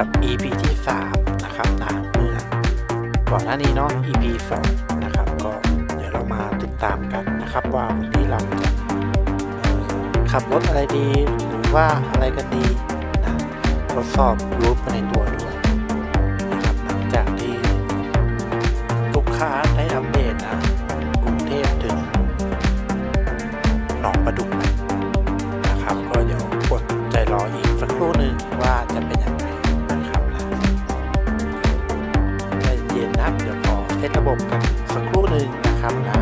กับ EP ที่3นะครับนะเมื่อก่อนหน้านี้เนาะ EP 2นะครับก็เดี๋ยวเรามาติดตามกันนะครับว่าวันนี้เราจะขับรถอะไรดีหรือว่าอะไรกันดีนะทดสอบรูทไปในตัวด้วยนะครับหลังจากที่ลูกค้าได้อัปเดตนะกรุงเทพถึงหนองประดุกนะครับก็เดี๋ยวกดใจรออีกสักครู่หนึ่งว่าจะเป็นยังไงนะครับนะใจเย็นนะเดี๋ยวขอเซตระบบกันสักครู่หนึ่งนะครับนะ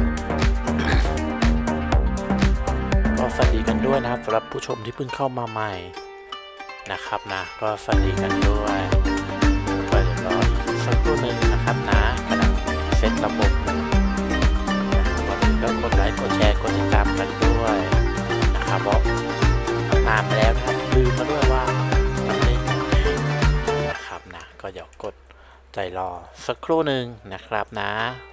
ก็สวัสดีกันด้วยนะครับสำหรับผู้ชมที่เพิ่งเข้ามาใหม่นะครับนะก็สวัสดีกันด้วยก็เดี๋ยวรออีกสักครู่หนึ่งนะครับนะกำลังเซตระบบก่อนอื่นก็กดไลค์กดแชร์กดติดตามกันด้วยนะครับเพราะนานไปแล้วนะครับลืมมาด้วยว่ามันเล่นยังไงนะครับนะก็เดี๋ยวกดใจรอสักครู่หนึ่งนะครับนะ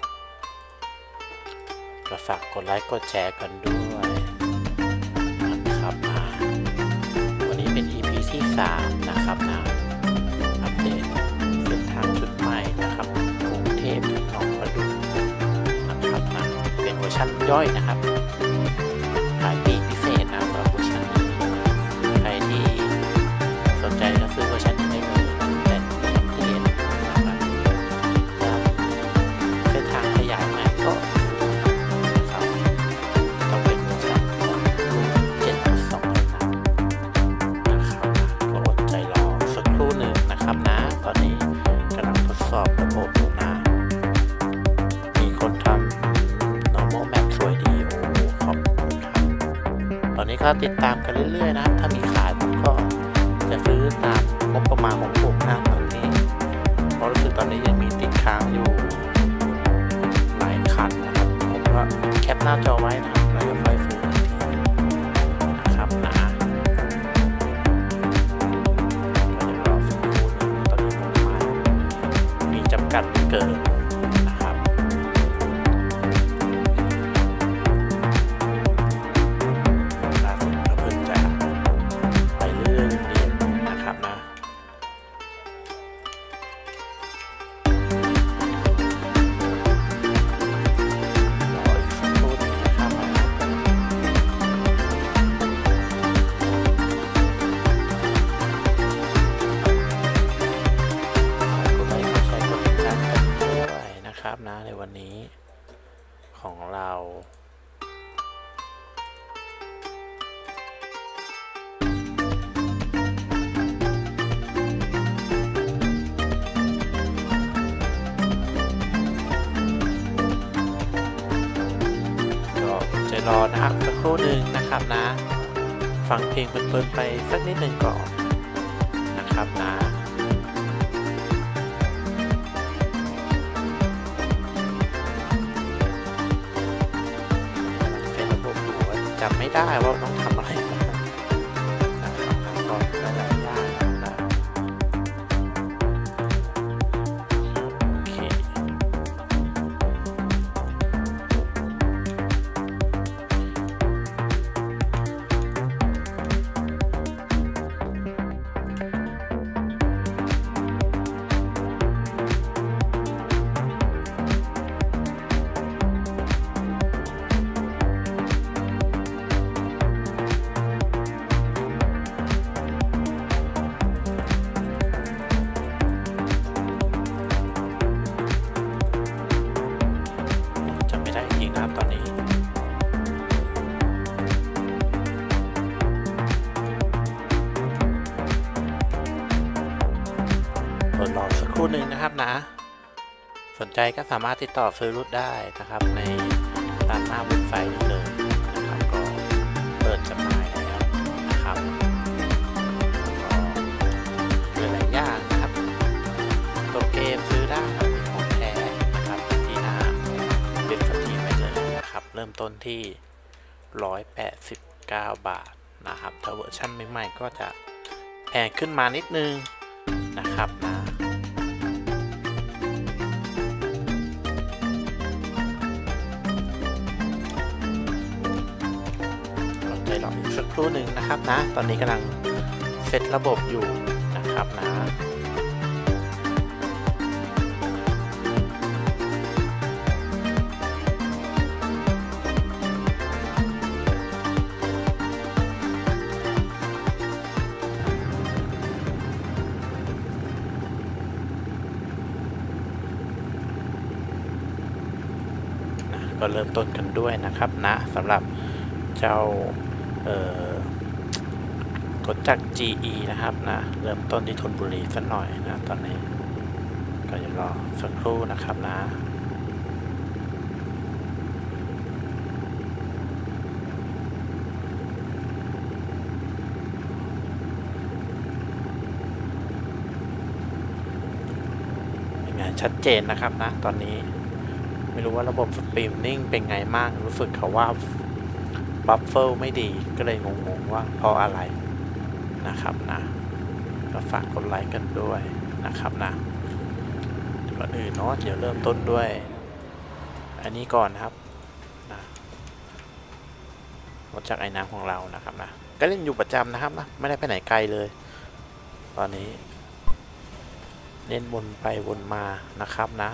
ก็ฝากกดไลค์กดแชร์กันด้วยนะครับนะวันนี้เป็น EP ที่3นะครับนะอัปเดตเส้นทางชุดใหม่นะครับกรุงเทพถึงหนองประดุกนะครับนะเป็นเวอร์ชันย่อยนะครับขายปีพิเศษนะสำหรับเวอร์ชันนี้ใครที่สนใจก็ซื้อเวอร์ชันนี้ได้เลยแต่ที่เห็นนะครับเส้นทางขยายใหม่ก็ครับต้องเป็นเวอร์ชันของรุ่น 7.2 เท่านั้นนะครับก็อดใจรอสักครู่หนึ่งนะครับนะตอนนี้กำลังทดสอบระบบอยู่นะมีคนทำ normal map สวยดีโอ้ขอบคุณครับตอนนี้ก็ติดตามกันเรื่อยๆนะถ้ามีขายผมก็จะซื้อตามงบประมาณของผมนะตอนนี้เพราะรู้สึกตอนนี้ยังมีติดค้างอยู่หลายคันนะครับผมก็แคปหน้าจอไว้นะครับแล้วก็ค่อยซื้ออีกทีนะครับนะก็เดี๋ยวรอสักครู่นึงตอนนี้ผมมามีจำกัดเกินนะครับล่าสุดก็เพิ่งจะไปเรื่อยเรียนนะครับนะรออีกสักครู่นึงนะครับนะกดไลค์กดแชร์กดติดตามกันด้วยนะครับนะในวันนี้ของเราก็จะรอนะครับสักครู่หนึ่งนะครับนะฟังเพลงเพลินๆไปสักนิดหนึ่งก่อนนะครับนะเป็นระบบอยู่ว่าจำไม่ได้ว่าต้องทำอะไรบ้างนะครับก็หลายอย่างนะโอเคจำไม่ได้จริงนะครับตอนนี้ทดลองสักครู่หนึ่งนะครับนะสนใจก็สามารถติดต่อซื้อรุ่นได้นะครับในตามหน้าเว็บไซต์นี้เลยนะครับก็เปิดจำหน่ายแล้วนะครับก็หลายอย่างนะครับตัวเกมซื้อได้ครับมีของแท้นะครับที่หน้าเว็บสตรีมไปเลยนะครับเริ่มต้นที่189 บาทนะครับถ้าเวอร์ชันใหม่ๆก็จะแพงขึ้นมานิดนึงนะครับนะใจรออีกสักครู่หนึ่งนะครับนะตอนนี้กำลังเซตระบบอยู่นะครับนะก็เริ่มต้นกันด้วยนะครับนะสำหรับเจ้ารถจักร GE นะครับนะเริ่มต้นที่ธนบุรีสักหน่อยนะตอนนี้ก็จะรอสักครู่นะครับนะชัดเจนนะครับนะตอนนี้ไม่รู้ว่าระบบสตรีมมิ่งเป็นไงมากรู้สึกเขาว่าบัฟเฟอร์ไม่ดีก็เลยงงๆว่าเพราะอะไรนะครับนะก็ฝากกดไลค์กันด้วยนะครับนะก่อนอื่นเนาะเดี๋ยวเริ่มต้นด้วยอันนี้ก่อนนะครับนะรถจักรไอ้น้ำของเรานะครับนะก็เล่นอยู่ประจำนะครับนะไม่ได้ไปไหนไกลเลยตอนนี้เล่นวนไปวนมานะครับนะ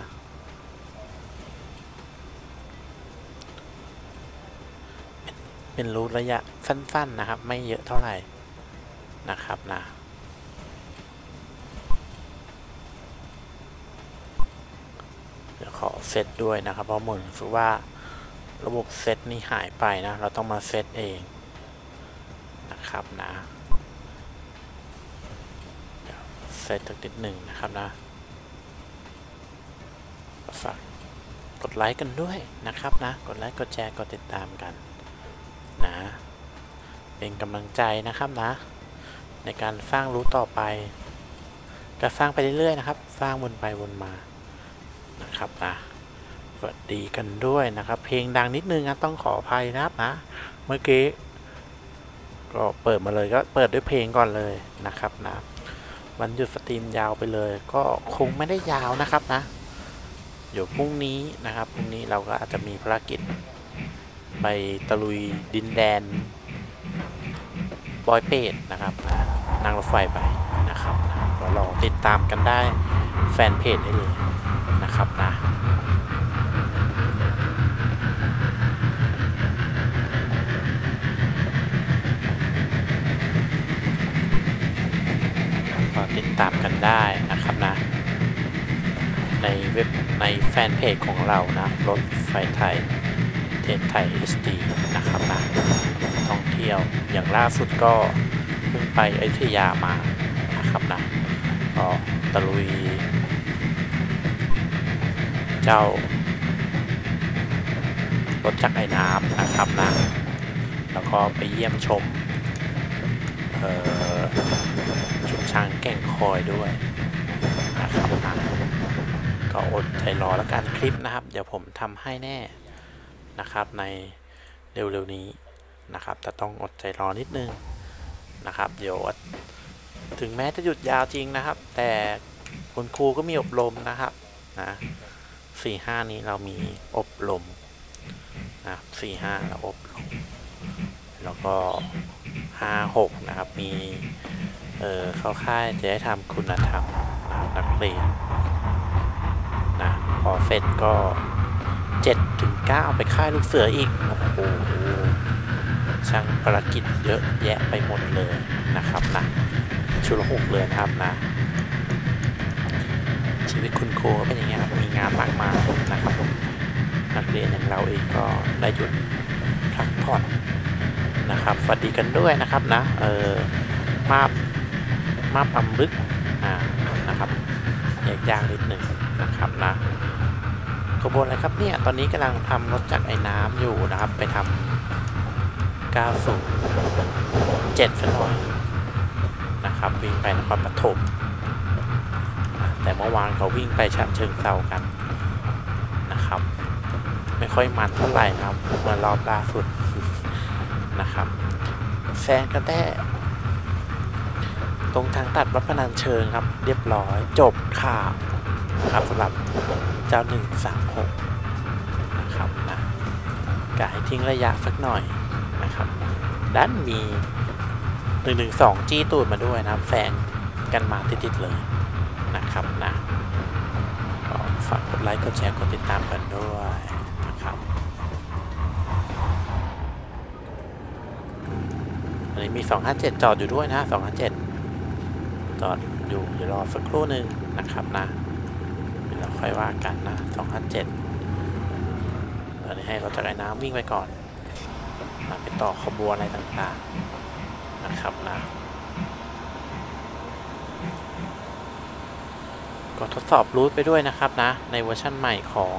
เป็นรูทระยะสั้นๆนะครับไม่เยอะเท่าไหร่นะครับนะเดี๋ยวขอเซตด้วยนะครับเพราะเหมือนรู้สึกว่าระบบเซตนี้หายไปนะเราต้องมาเซตเองนะครับนะเซตสักนิดหนึ่งนะครับนะฝากกดไลค์กันด้วยนะครับนะกดไลค์กดแชร์กดติดตามกันนะเป็นกำลังใจนะครับนะในการสร้างรูทต่อไปก็สร้างไปเรื่อยๆนะครับสร้างวนไปวนมานะครับนะสวัสดีกันด้วยนะครับเพลงดังนิดนึงนะต้องขออภัยนะครับนะเมื่อกี้ก็เปิดมาเลยก็เปิดด้วยเพลงก่อนเลยนะครับนะวันหยุดสตรีมยาวไปเลยก็คงไม่ได้ยาวนะครับนะเดี๋ยวพรุ่งนี้นะครับพรุ่งนี้เราก็อาจจะมีภารกิจไปตะลุยดินแดนบอยเป็ดนะครับนั่งรถไฟไปนะครับก็รอติดตามกันได้แฟนเพจได้เลยนะครับนะก็ติดตามกันได้นะครับนะในเว็บในแฟนเพจของเรานะรถไฟไทยเทนไทย HD นะครับนะท่องเที่ยวอย่างล่าสุดก็เพิ่งไปอยุธยามานะครับนะก็ตะลุยเจ้ารถจักรไอ้น้ำนะครับนะแล้วก็ไปเยี่ยมชมชุมช้างแก่งคอยด้วยนะครับนะก็อดใจรอแล้วกันคลิปนะครับเดี๋ยวผมทำให้แน่นะครับในเร็วๆนี้นะครับแต่ต้องอดใจรอนิดนึงนะครับเดี๋ยวถึงแม้จะหยุดยาวจริงนะครับแต่คุณครูก็มีอบรมนะครับนะ4-5นี้เรามีอบรมนะ4-5เราอบรมแล้วก็5-6นะครับมีเข้าค่ายจะได้ทำคุณธรรมนักเรียนนะพอเสร็จก็7-9ไปค่ายลูกเสืออีกโอ้โหช่างภารกิจเยอะแยะไปหมดเลยนะครับนะชุลมุนเลยนะครับนะชีวิตคุณครูก็เป็นอย่างเงี้ยครับมีงานมากมายนะครับนักเรียนอย่างเราเองก็ได้หยุดพักผ่อนนะครับสวัสดีกันด้วยนะครับนะมาปำลึกนะครับแยกยากนิดหนึ่งนะครับนะขบวนอะไรครับเนี่ยตอนนี้กำลังทำรถจักรไอ้น้ำอยู่นะครับไปทำ907ซะหน่อยนะครับวิ่งไปนครปฐมแต่เมื่อวานเขาวิ่งไปฉะเชิงเทรากันนะครับไม่ค่อยมันเท่าไหร่นะครับเมื่อรอบล่าสุดนะครับแซงกระแทกตรงทางตัดวัดพนัญเชิงครับเรียบร้อยจบข่าวนะครับสำหรับเจ้า136นะครับนะกะให้ทิ้งระยะสักหน่อยนะครับด้านมี112จี้ตูดมาด้วยนะครับแซงกันมาติดๆเลยนะครับนะก็ฝากกดไลค์กดแชร์กดติดตามกันด้วยนะครับอันนี้มี257จอดอยู่ด้วยนะ257จอดอยู่เดี๋ยวรอสักครู่หนึ่งนะครับนะเดี๋ยวเราค่อยว่ากันนะ257 อนนี้ให้รถจักรยานน้ำวิ่งไปก่อนไปต่อขบวนอะไรต่างๆนะครับนะก็ทดสอบรูทไปด้วยนะครับนะในเวอร์ชั่นใหม่ของ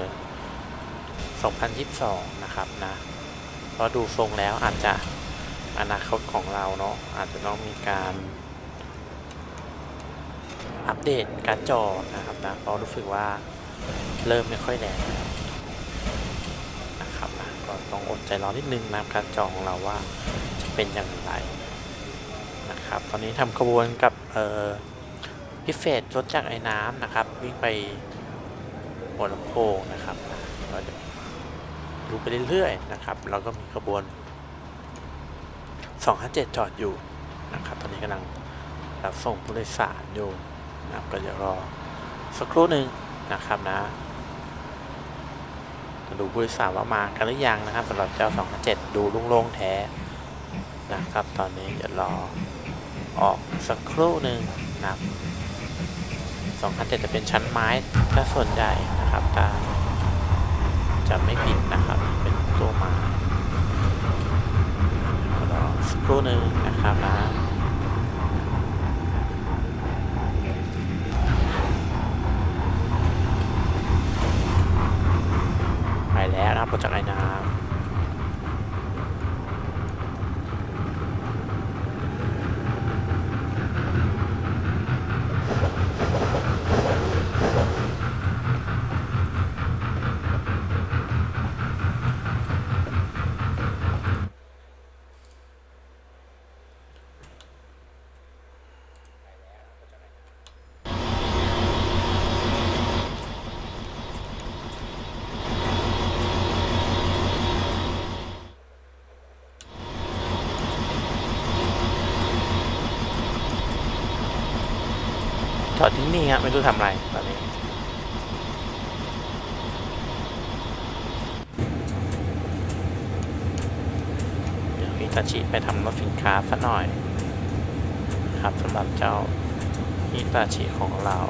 2022นะครับนะเพราะดูทรงแล้วอาจจะอนาคตของเราเนาะอาจจะต้องมีการอัปเดตการ์ดจอนะครับนะเพราะรู้สึกว่าเริ่มไม่ค่อยแรงนะครับนะก็ต้องอดใจรอนิดนึงนะการ์ดจอของเราว่าจะเป็นอย่างไรนะครับตอนนี้ทำขบวนกับพิเศษรถจากไอ้น้ำนะครับวิ่งไปหัวลำโพงนะครับก็ดูไปเรื่อยๆนะครับแล้วก็มีขบวน257จอดอยู่นะครับตอนนี้กำลังรับส่งผู้โดยสารอยู่นะครับก็จะรอสักครู่หนึ่งนะครับนะดูผู้โดยสารว่ามากันหรือยังนะครับสำหรับเจ้า257ดูโล่งๆแท้นะครับตอนนี้จะรอออกสักครู่หนึ่งนะครับ257จะเป็นชั้นไม้ถ้าส่วนใหญ่นะครับถ้าจะไม่ผิดนะครับเป็นตัวไม้ก็รอสักครู่หนึ่งนะครับนะไปแล้วนะครับรถจักรยานน้ำจอดนิ่งๆครับไม่รู้ทำอะไรตอนนี้เดี๋ยวฮิตาชิไปทำรถสินค้าซะหน่อยครับสำหรับเจ้าฮิตาชิของเรา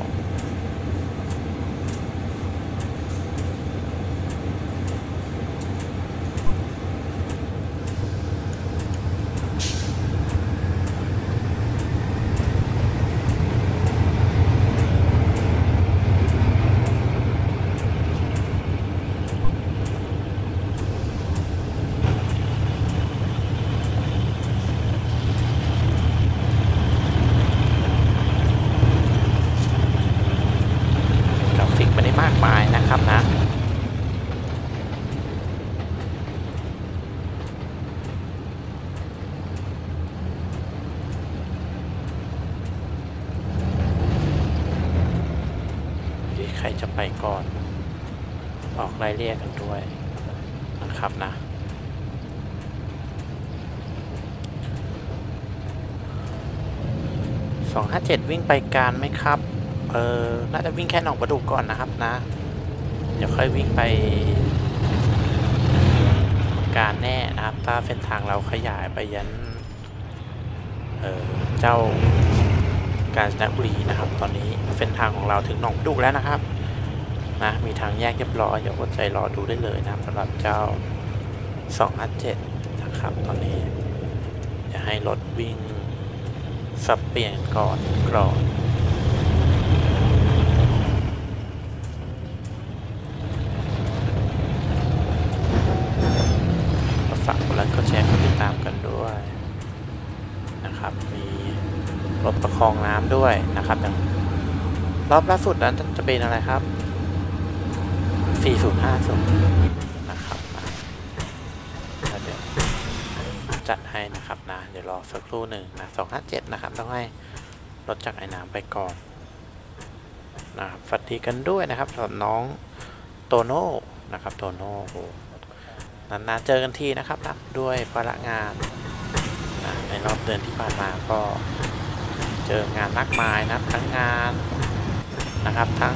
มากมายนะครับนะใครจะไปก่อนออกไล่เรียกกันด้วยนะครับนะ257วิ่งไปการไหมครับน่าจะวิ่งแค่หนองประดูกก่อนนะครับนะเดี๋ยวค่อยวิ่งไปการแน่นะครับถ้าเส้นทางเราขยายไปยันเจ้ากาญจนบุรีนะครับตอนนี้เส้นทางของเราถึงหนองประดูกแล้วนะครับนะมีทางแยกเรียบร้อยอย่าอดใจรอดูได้เลยนะครับสำหรับเจ้า257นะครับตอนนี้จะให้รถวิ่งสับเปลี่ยนก่อนกรอนฝากกดไลค์กดแชร์กดติดตามกันด้วยนะครับมีรถประคองน้ำด้วยนะครับอย่างรอบล่าสุดนั้นจะเป็นอะไรครับ4050นะครับเดี๋ยวจัดให้นะครับนะเดี๋ยวรอสักครู่หนึ่งนะ257นะครับต้องให้รถจากไอ้น้ำไปก่อนนะครับสวัสดีกันด้วยนะครับสำหรับน้องโตโน่นะครับโตโน่นานๆเจอกันทีนะครับนะด้วยภาระงานนะในรอบเดือนที่ผ่านมาก็เจองานมากมายนะทั้งงานนะครับทั้ง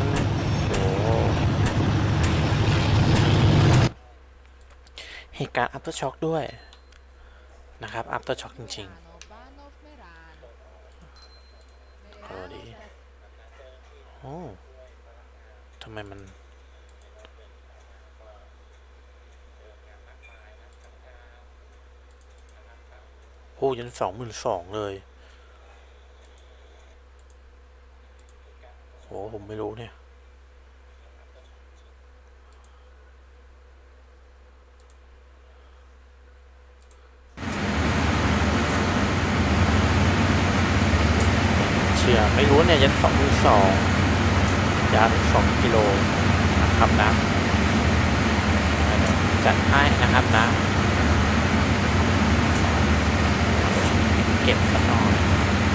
เหตุการณ์อัปเตอร์ช็อคด้วยนะครับอัปเตอร์ช็อคจริงๆดีโอ้ทำไมมันอ้ยัน22,000เลยโอ้ผมไม่รู้เนี่ยเชื่อไม่รู้เนี่ยยัน22,000ยาวถึง2 กิโลนะครับนะจัดให้นะครับนะเก็บสักหน่อย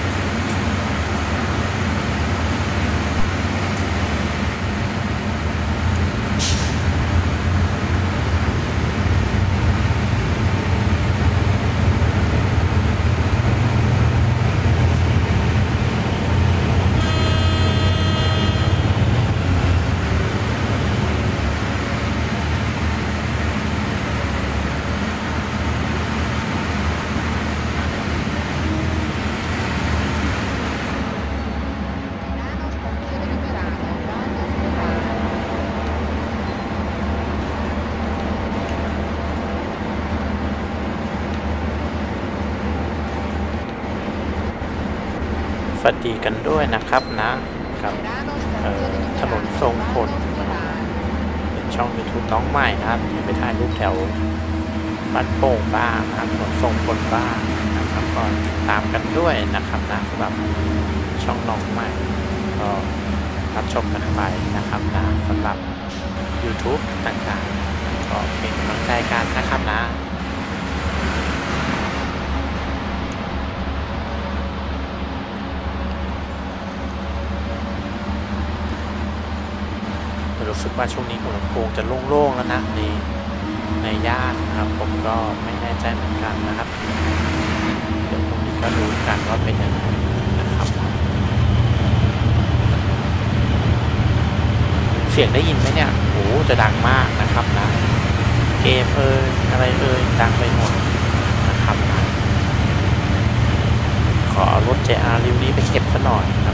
สวัสดีกันด้วยนะครับนะครับถนนทรงพลเป็นช่อง YouTube น้องใหม่นะครับไปถ่ายรูปแถวบ้านโป่งบ้างนะครับถนนทรงพลบ้างนะครับก็ตามกันด้วยนะครับนะสำหรับช่องน้องใหม่ก็รับชมกันไปนะครับนะสำหรับ YouTube ต่างๆก็เป็นกำลังใจกันนะครับนะรู้สึกว่าช่วงนี้หัวลำโพงจะโล่งๆแล้วนะในย่านนะครับผมก็ไม่แน่ใจเหมือนกันนะครับเดี๋ยวพรุ่งนี้ก็รู้กันว่าเป็นยังไงนะครับเสียงได้ยินไหมเนี่ยโอ้จะดังมากนะครับนะเกมอะไรดังไปหมดนะครับนะขอรถ JR ริวนี้ไปเก็บซะหน่อยครับ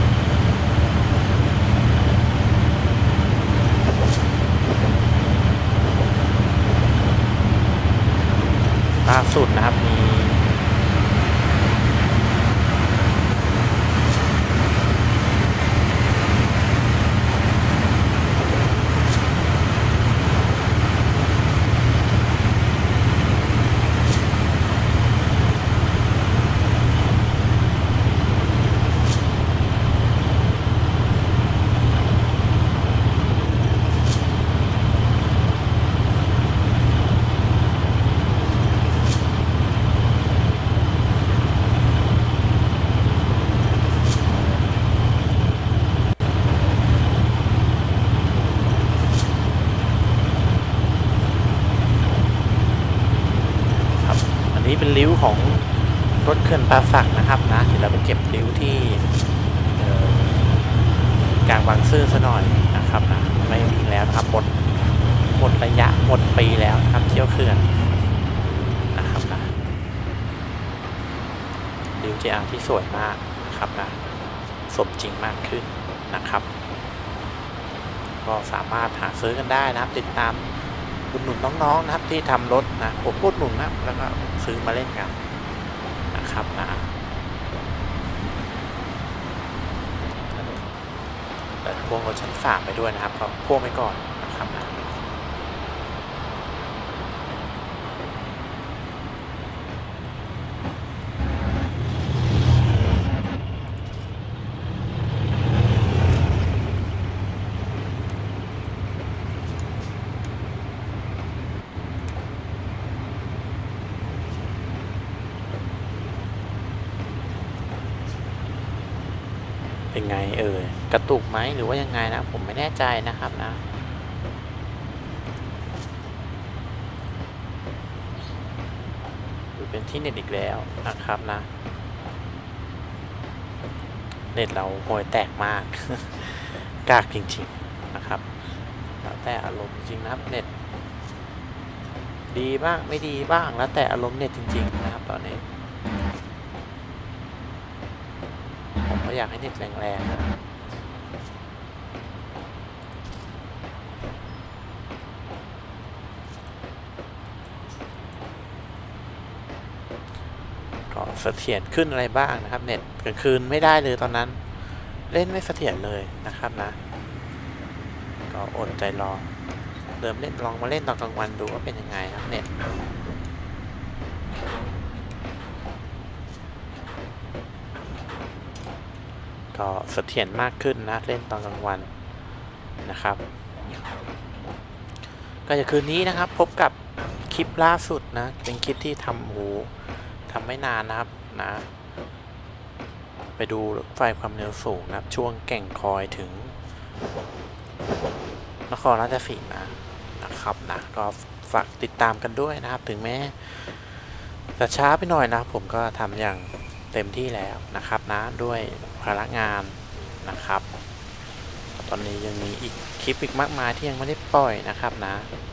ล่าสุดนะครับมีเป็นริ้วของรถเขื่อนป่าสักนะครับนะเดี๋ยวเราไปเก็บริ้วที่กลางบางซื่อซะหน่อยนะครับนะไม่มีแล้วนะครับหมดระยะหมดปีแล้วนะครับเที่ยวเขื่อนนะครับนะริ้ว JR ที่สวยมากนะครับนะสมจริงมากขึ้นนะครับก็สามารถหาซื้อกันได้นะครับติดตามอุดหนุนน้องๆนะครับที่ทำรถนะผมอุดหนุนนะแล้วก็ซื้อมาเล่นกันนะครับนะพวงรถชั้น3ไปด้วยนะครับก็พ่วงไปก่อนนะครับนะเป็นไงกระตุกไหมหรือว่ายังไงนะผมไม่แน่ใจนะครับนะหรือเป็นที่เน็ตอีกแล้วนะครับนะเน็ตเราห่วยแตกมาก กากจริงๆนะครับแล้วแต่อารมณ์จริงนะครับเน็ตดีบ้างไม่ดีบ้างแล้วแต่อารมณ์เน็ตจริงๆนะครับตอนนี้ผมก็อยากให้เน็ตแรงๆนะก็สสถียรขึ้นอะไรบ้างนะครับเน็ตกลางคืนไม่ได้เลยตอนนั้นเล่นไม่เสถียรเลยนะครับนะก็อดใจรอเริ่มเล่นลองมาเล่นตอนกลางวันดูว่าเป็นยังไงครับเน็ตก็เสถียรมากขึ้นนะเล่นตอนกลางวันนะครับก็จะคืนนี้นะครับพบกับคลิปล่าสุดนะเป็นคลิปที่ทำไม่นานนะครับนะไปดูรถไฟความเร็วสูงนะครับช่วงแก่งคอยถึงนครราชสีมานะครับนะก็ฝากติดตามกันด้วยนะครับถึงแม้จะช้าไปหน่อยนะผมก็ทำอย่างเต็มที่แล้วนะครับนะด้วยภาระงานนะครับตอนนี้ยังมีอีกคลิปอีกมากมายที่ยังไม่ได้ปล่อยนะครับนะ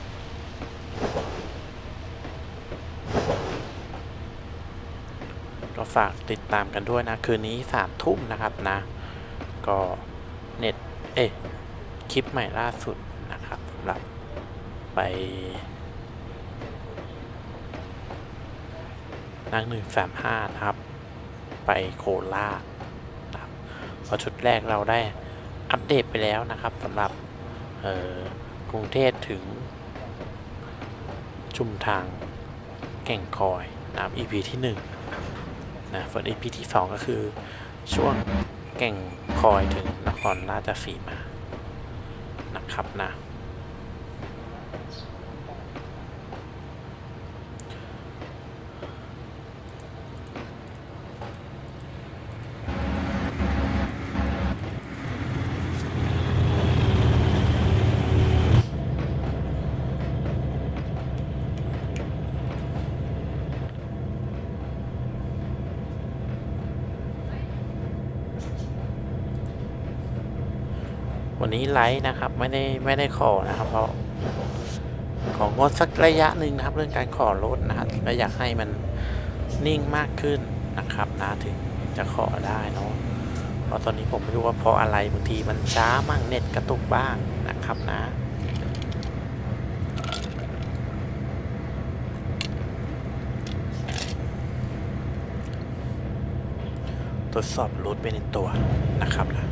ก็ฝากติดตามกันด้วยนะคืนนี้3 ทุ่มนะครับนะก็เน็ตคลิปใหม่ล่าสุดนะครับสำหรับไปนั่ง135นะครับไปโคราชนะครับพอชุดแรกเราได้อัปเดตไปแล้วนะครับสำหรับกรุงเทพถึงชุมทางแก่งคอยนะครับ EP ที่1นะส่วน EP ที่2ก็คือช่วงแก่งคอยถึงนครราชสีมานะครับนะวันนี้ไลฟ์นะครับไม่ได้ขอนะครับเพราะของงดสักระยะหนึ่งนะครับเรื่องการขอรถนะครับและอยากให้มันนิ่งมากขึ้นนะครับนะถึงจะขอได้เนาะเพราะตอนนี้ผมไม่รู้ว่าเพราะอะไรบางทีมันช้ามั่งเน็ตกระตุกบ้างนะครับนะตรวจสอบรถไปในตัวนะครับนะ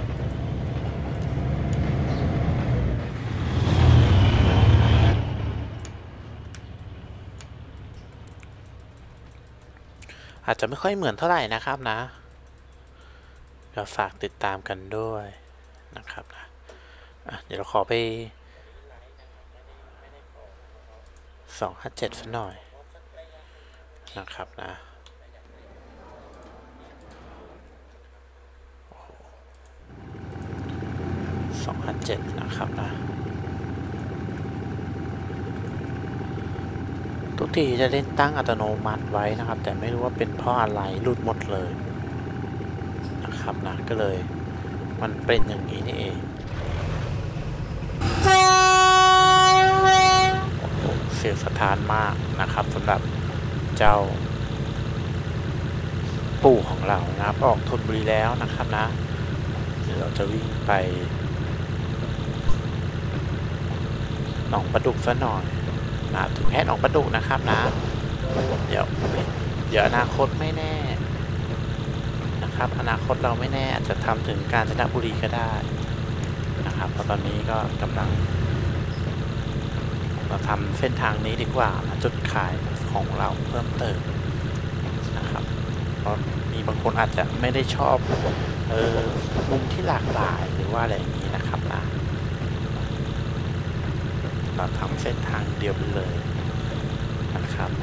อาจจะไม่ค่อยเหมือนเท่าไหร่นะครับนะก็ฝากติดตามกันด้วยนะครับนะเดี๋ยวเราขอไป257สักหน่อยนะครับนะ257นะครับนะทุกทีจะเล่นตั้งอัตโนมัติไว้นะครับแต่ไม่รู้ว่าเป็นเพราะอะไรหลุดหมดเลยนะครับนะก็เลยมันเป็นอย่างนี้นี่เองโอ้โหเสียงสะท้านมากนะครับสำหรับเจ้าปู่ของเรานะครับออกธนบุรีแล้วนะครับนะเดี๋ยวเราจะวิ่งไปหนองประดุกซะหน่อยนะถึงแค่หนองประดุกนะครับนะเดี๋ยวอนาคตไม่แน่นะครับอนาคตเราไม่แน่อาจจะทำถึงกาญจนบุรีก็ได้นะครับเพราะตอนนี้ก็กำลังเราทำเส้นทางนี้ดีกว่าจุดขายของเราเพิ่มเติมนะครับเพราะมีบางคนอาจจะไม่ได้ชอบมุมที่หลากหลายหรือว่าอะไรอย่างนี้นะครับนะเราทำเส้นทางเดียวไปเลยนะครับ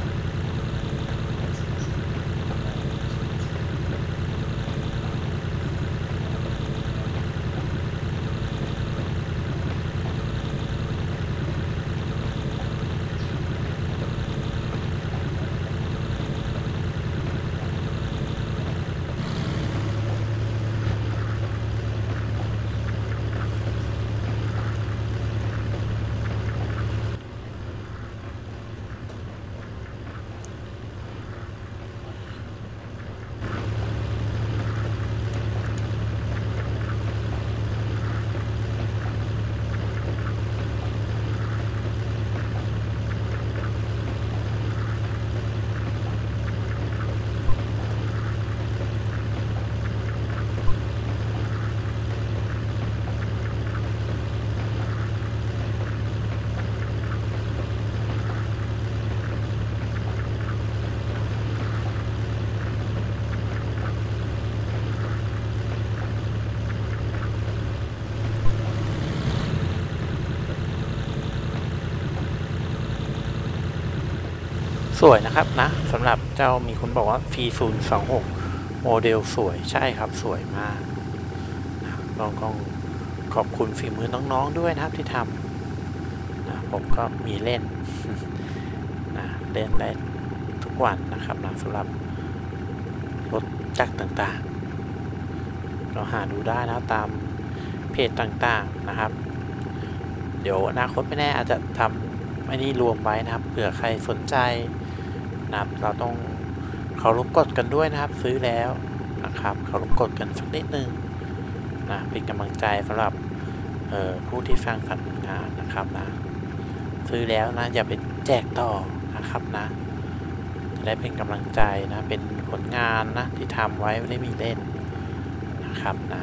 สวยนะครับนะสำหรับเจ้ามีคนบอกว่า P026 โมเดลสวยใช่ครับสวยมากนะต้องขอบคุณฝีมือน้องๆด้วยนะครับที่ทำนะผมก็มีเล่น นะเล่นได้ทุกวันนะครับนะสำหรับรถจักรต่างๆเราหาดูได้นะตามเพจต่างๆนะครับเดี๋ยวอนาคตไม่แน่อาจจะทำไม่นี่รวมไว้นะครับเผื่อใครสนใจนะครับเราต้องเคารพกฎกันด้วยนะครับซื้อแล้วนะครับเคารพกฎกันสักนิดนึงนะเป็นกำลังใจสำหรับผู้ที่สร้างสรรค์ผลงานนะครับนะซื้อแล้วนะอย่าไปแจกต่อนะครับนะจะได้เป็นกำลังใจนะเป็นผลงานนะที่ทำไว้ไม่ได้มีเล่นนะครับนะ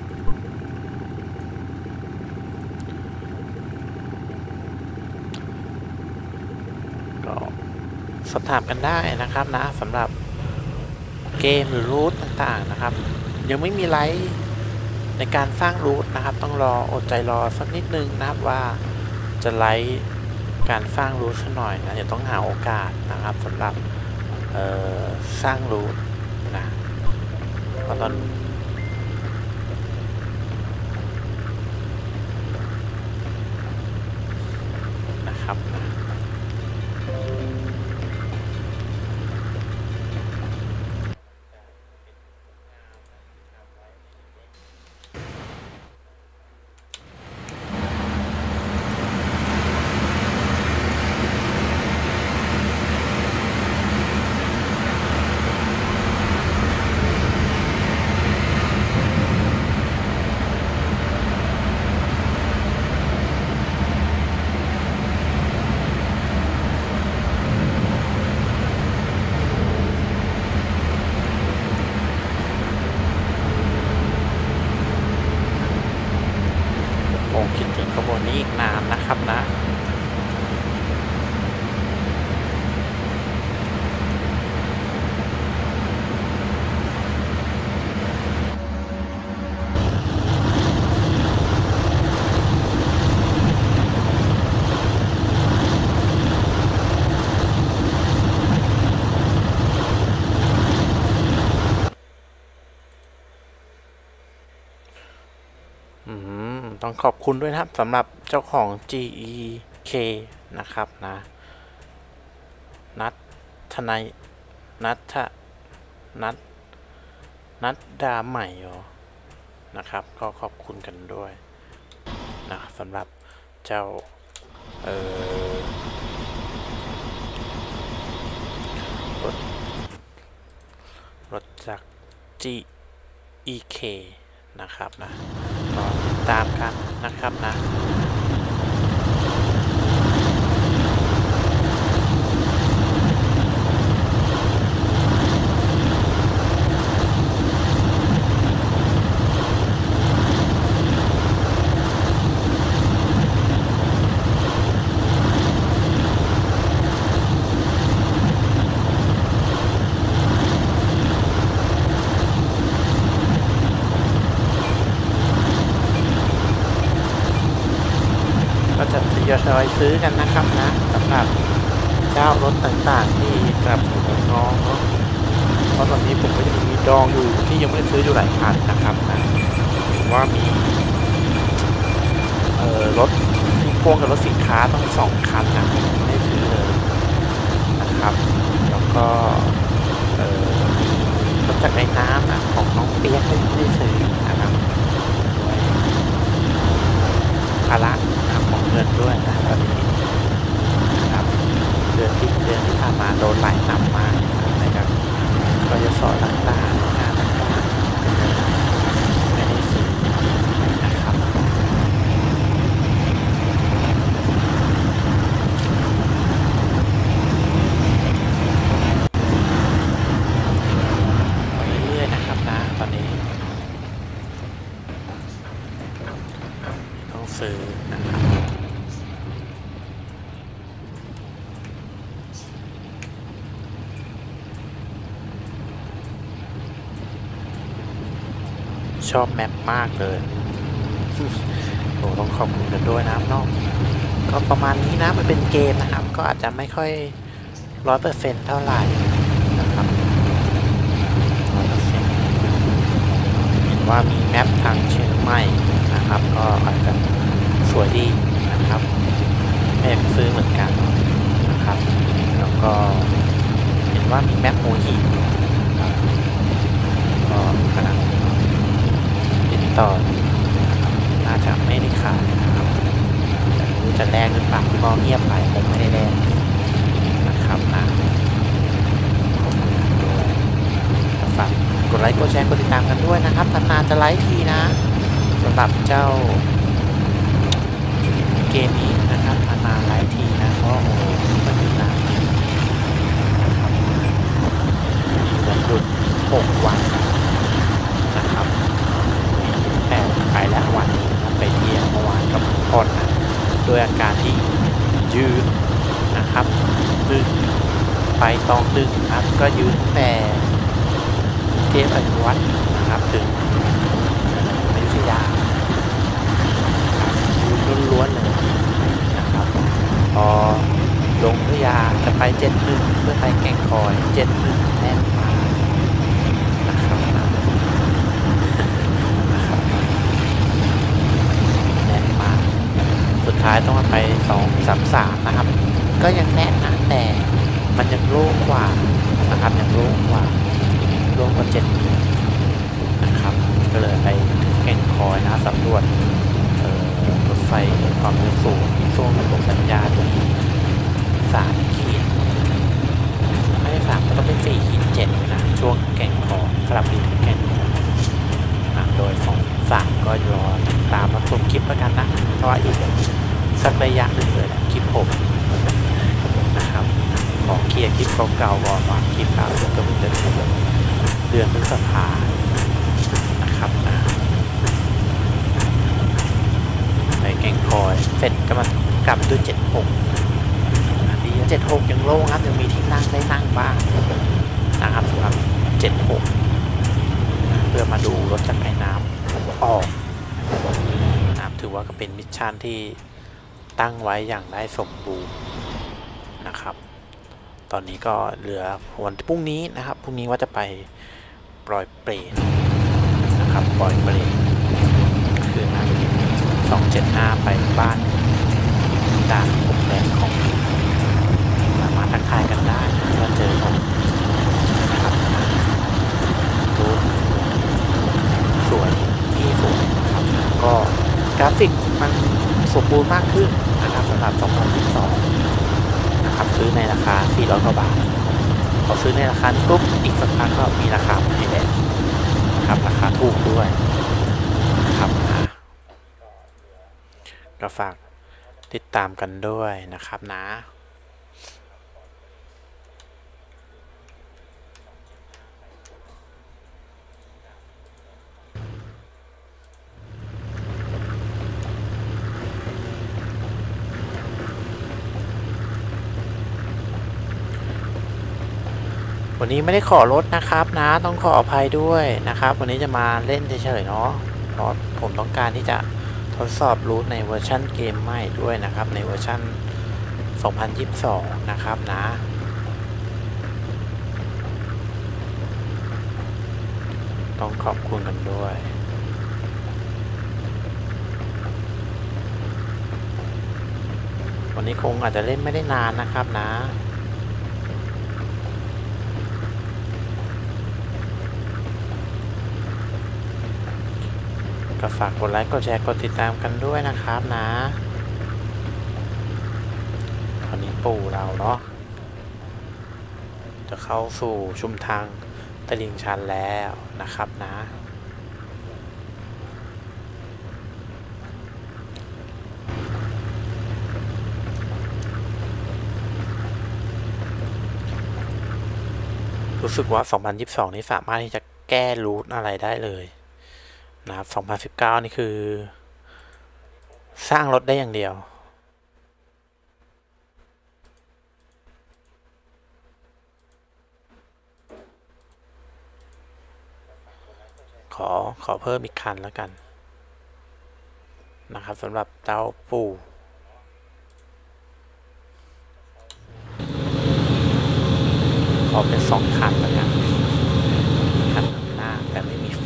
ก็สอบถามกันได้นะครับนะสำหรับเกมหรือรูทต่างๆนะครับยังไม่มีไลฟ์ในการสร้างรูทนะครับต้องรออดใจรอสักนิดนึงนะครับว่าจะไลฟ์การสร้างรูทสักหน่อยนะจะต้องหาโอกาสนะครับสำหรับสร้างรูทนะเพราะตอนนะครับนะคิดถึงขบวนนี้อีกนานนะครับนะต้องขอบคุณด้วยนะครับสำหรับเจ้าของ GEK นะครับนะนัดทนายนัดดาใหม่นะครับก็ขอบคุณกันด้วยนะสำหรับเจ้ารถจาก GEK นะครับนะก็ติดตามกันนะครับนะจะทยอยซื้อกันนะครับนะสำหรับเจ้ารถต่างๆที่สนับสนุนน้องเนาะเพราะตอนนี้ผมก็ยังมีดองอยู่ที่ยังไม่ได้ซื้ออยู่หลายคันนะครับนะว่ามีรถที่พ่วงกับรถสินค้าต้อง2 คันนะผมไม่ได้ซื้อเลยนะครับแล้วก็รถจักรยานน้ำนะของน้องเปียกก็ยังไม่ได้ซื้อนะครับด้วยภาระของเงินด้วยนะตอนนี้นะครับเดือนที่ผ่านมาโดนหลายหนักมากนะครับก็จะสอนต่างๆงานต่างๆไม่ได้ซื้อนะครับเรื่อยๆนะครับนะตอนนี้ต้องซื้อนะครับชอบแมปมากเลยโอ้ต้องขอบคุณกันด้วยนะครับน้องก็ประมาณนี้นะมันเป็นเกมนะครับก็อาจจะไม่ค่อย 100%เท่าไหร่นะครับ100%เห็นว่ามีแมปทางเชียงใหม่นะครับก็อาจจะสวยดีนะครับไม่อยากซื้อเหมือนกันนะครับแล้วก็เห็นว่ามีแมปหัวหินนะครับก็กำลังติดต่อนะครับน่าจะไม่ได้ขายนะครับแต่ไม่รู้จะแลกหรือเปล่าก็เงียบไปผมไม่ได้แลกนะครับขอบคุณด้วยฝากกดไลค์กดแชร์กดติดตามกันด้วยนะครับนานๆจะไลค์ทีนะสำหรับเจ้าเกมนี้นะครับนานๆไลค์ทีนะเพราะโอ้โหมันนานนะครับมีวันหยุด6 วันนะครับแต่ไปแล้ววันนี้นะไปเที่ยวเมื่อวานกับก่อนนะด้วยอาการที่ยืนนะครับดึงไปตองดึงครับก็ยืนแต่เทพอนุวัฒน์นะครับถึงอยุธยาล้วนๆเลยนะครับพอลงอยุธยาจะไป71เพื่อไปแก่งคอย71แน่นมานะครับแน่นมาสุดท้ายต้องมาไป233นะครับก็ยังแน่นนะแต่มันยังโล่งกว่านะครับยังโล่งกว่า71นะครับก็เลยไปถึงแก่งคอยนะสำรวจรถไฟความเร็วสูงช่วงระบบสัญญาที่3 ขีดไม่ได้3ก็ต้องเป็น4 ขีด 7นะช่วงแก่งคอยสลับถึงแก่งคอยโดย2-3ก็รอติดตามมาชมคลิปแล้วกันนะเพราะว่าอีกสักระยะหนึ่งเลยนะคลิปผมนะครับขอเคลียร์คลิปเก่าๆก่อนว่าคลิปล่าสุดก็เพิ่งจะเดือนพฤษภานะครับไปแก่งคอยเสร็จก็มากลับด้วย76ดี76ยังโล่งครับยังมีที่นั่งได้นั่งบ้างนะครับสำหรับ76เพื่อมาดูรถจากไอ้น้ำออกนะครับถือว่าก็เป็นมิชชั่นที่ตั้งไว้อย่างได้สมบูรณ์นะครับตอนนี้ก็เหลือวันพรุ่งนี้นะครับพรุ่งนี้ว่าจะไปปล่อยเปรตนะครับปล่อยเปรตคือนะ275ไปบ้านด่านพรมแดนของสามารถทักทายกันได้ถ้าเจอผมนะครับดูสวยที่สวยนะครับก็กราฟิกมันสมบูรณ์มากขึ้นนะครับสำหรับ2022นะครับซื้อในราคา400 กว่าบาทพอซื้อในราคานี้ปุ๊บอีกสักพักก็มีราคาให้แล้วนะครับราคาถูกด้วยนะครับก็ฝากติดตามกันด้วยนะครับนะวันนี้ไม่ได้ขอลดนะครับนะต้องขออภัยด้วยนะครับวันนี้จะมาเล่นเฉยๆเนาะเพราะผมต้องการที่จะทดสอบรูทในเวอร์ชันเกมใหม่ด้วยนะครับในเวอร์ชัน2022นะครับนะต้องขอบคุณกันด้วยวันนี้คงอาจจะเล่นไม่ได้นานนะครับนะก็ฝากกดไลค์กดแชร์กดติดตามกันด้วยนะครับนะตอนนี้ปู่เราเนาะจะเข้าสู่ชุมทางตลิ่งชันแล้วนะครับนะรู้สึกว่า2022นี้สามารถที่จะแก้รูทอะไรได้เลยนะครับ2019นี่คือสร้างรถได้อย่างเดียวขอเพิ่มอีกคันแล้วกันนะครับสำหรับเจ้าปู่ขอเป็น2 คันแล้วกันคันหน้าแต่ไม่มีไฟ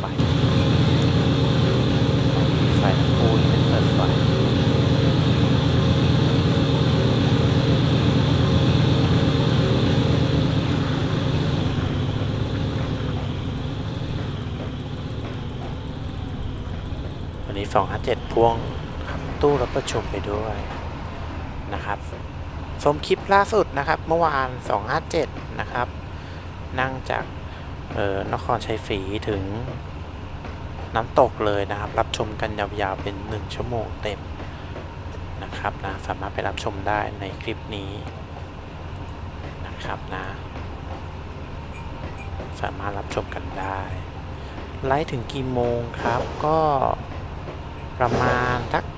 ทั้งคู่ไม่เปิดไฟวันนี้257พ่วงตู้รับประชุมไปด้วยนะครับชมคลิปล่าสุดนะครับเมื่อวาน257นะครับนั่งจากนครชัยศรีถึงน้ำตกเลยนะครับรับชมกันยาวๆเป็น1 ชั่วโมงเต็มนะครับนะสามารถไปรับชมได้ในคลิปนี้นะครับนะสามารถรับชมกันได้ไลฟ์ถึงกี่โมงครับก็ประมาณสัก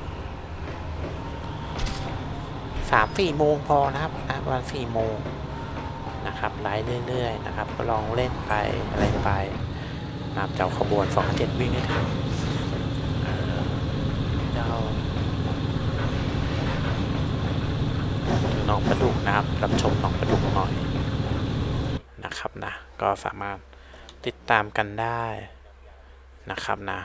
3-4 โมงพอนะครับประมาณ4 โมงนะครับไลฟ์เรื่อยๆนะครับก็ลองเล่นไปอะไรไปนำเจ้าขบวน257วิ่งให้ถึงเจ้าหนองประดุกนะครับรับชมหนองประดุกหน่อยนะครับนะก็สามารถติดตามกันได้นะครับนะ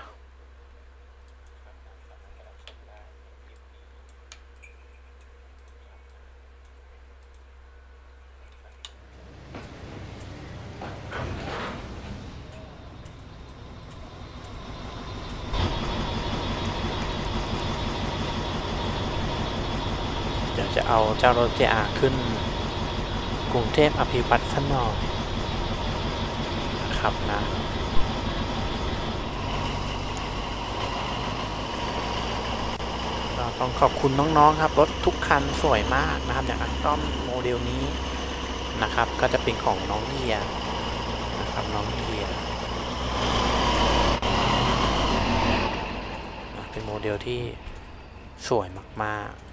เดี๋ยวจะเอาเจ้ารถ JR ขึ้นกรุงเทพอภิวัตรสักหน่อยนะครับนะก็ต้องขอบคุณน้องๆครับรถทุกคันสวยมากนะครับอย่างอัลต้อมโมเดลนี้นะครับก็จะเป็นของน้องเฮียนะครับน้องเฮียเป็นโมเดลที่สวยมากๆ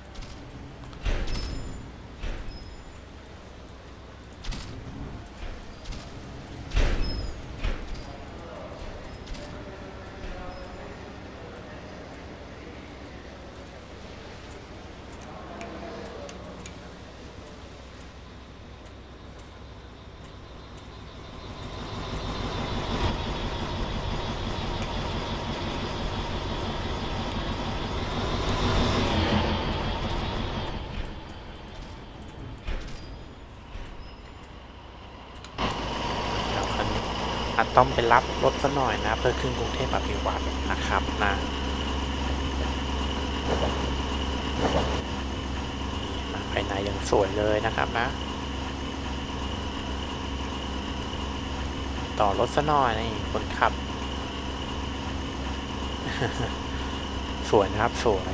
ต้องไปรับรถซะหน่อยนะเพื่อขึ้นกรุงเทพอภิวัตรนะครับนะภายในยังสวยเลยนะครับนะต่อรถซะหน่อยนี่คนขับ สวยนะครับสวย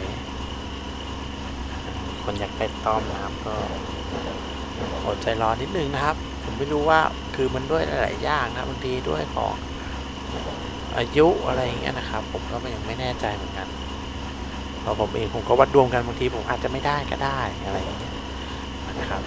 คนอยากไปต้อมนะครับก็อดใจรอนิดนึงนะครับผมไม่รู้ว่าคือมันด้วยหลายอย่างนะบางทีด้วยของอายุอะไรอย่างเงี้ยนะครับผมก็ยังไม่แน่ใจเหมือนกันเพราะผมเองผมก็วัดดวงกันบางทีผมอาจจะไม่ได้ก็ได้อะไรอย่างเงี้ยนะครับ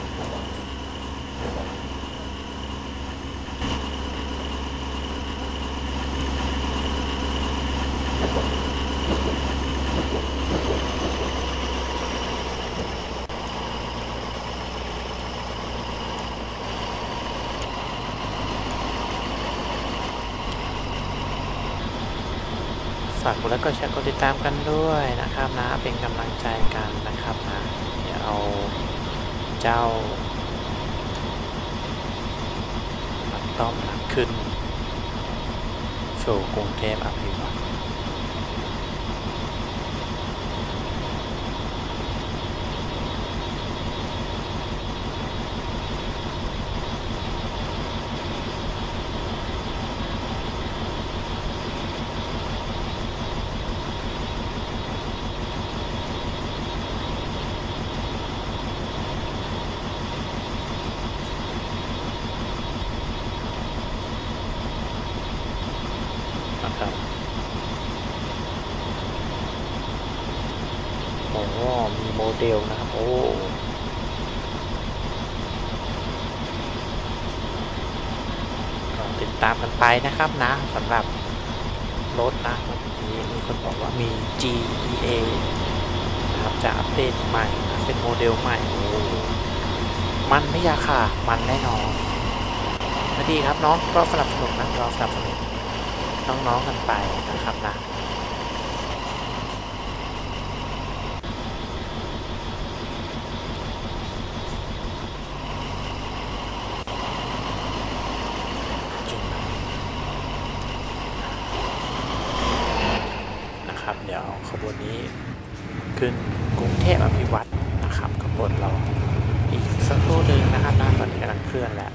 ฝากกดไลค์กดแชร์กดติดตามกันด้วยนะครับนะเป็นกำลังใจกันนะครับนะเดี๋ยวเอาเจ้าต้อมขึ้นสู่กรุงเทพอภิวัตรนะครับโอ้มีโมเดลนะครับโอ้ก็ติดตามกันไปนะครับนะสำหรับรถนะเมื่อกี้มีคนบอกว่ามี GEA นะครับจะอัปเดตใหม่นะเป็นโมเดลใหม่โอ้มันไม่ยากค่ะมันแน่นอนก็ดีครับเนาะก็สนับสนุนนะเราสนับสนุนน้องๆกันไปนะครับนะนะครับเดี๋ยวขบวนนี้ขึ้นกรุงเทพอภิวัตรนะครับขบวนเราอีกสักครู่หนึ่งนะครับนะตอนนี้กำลังเคลื่อนแล้ว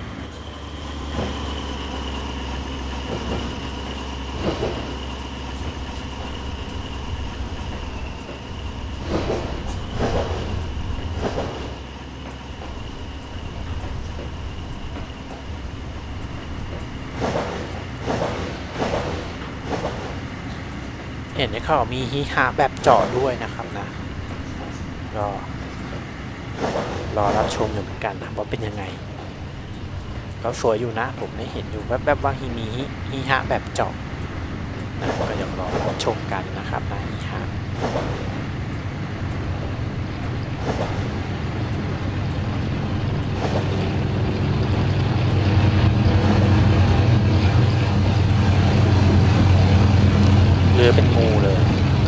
เห็นเขามีฮีฮาแบบเจาะด้วยนะครับนะก็รอรับชมอยู่เหมือนกันนะว่าเป็นยังไงก็สวยอยู่นะผมได้เห็นอยู่แบบว่ามีฮีฮาแบบเจาะนะก็ยังรอรับชมกันนะครับนะฮีฮาเรือเป็นงูเลย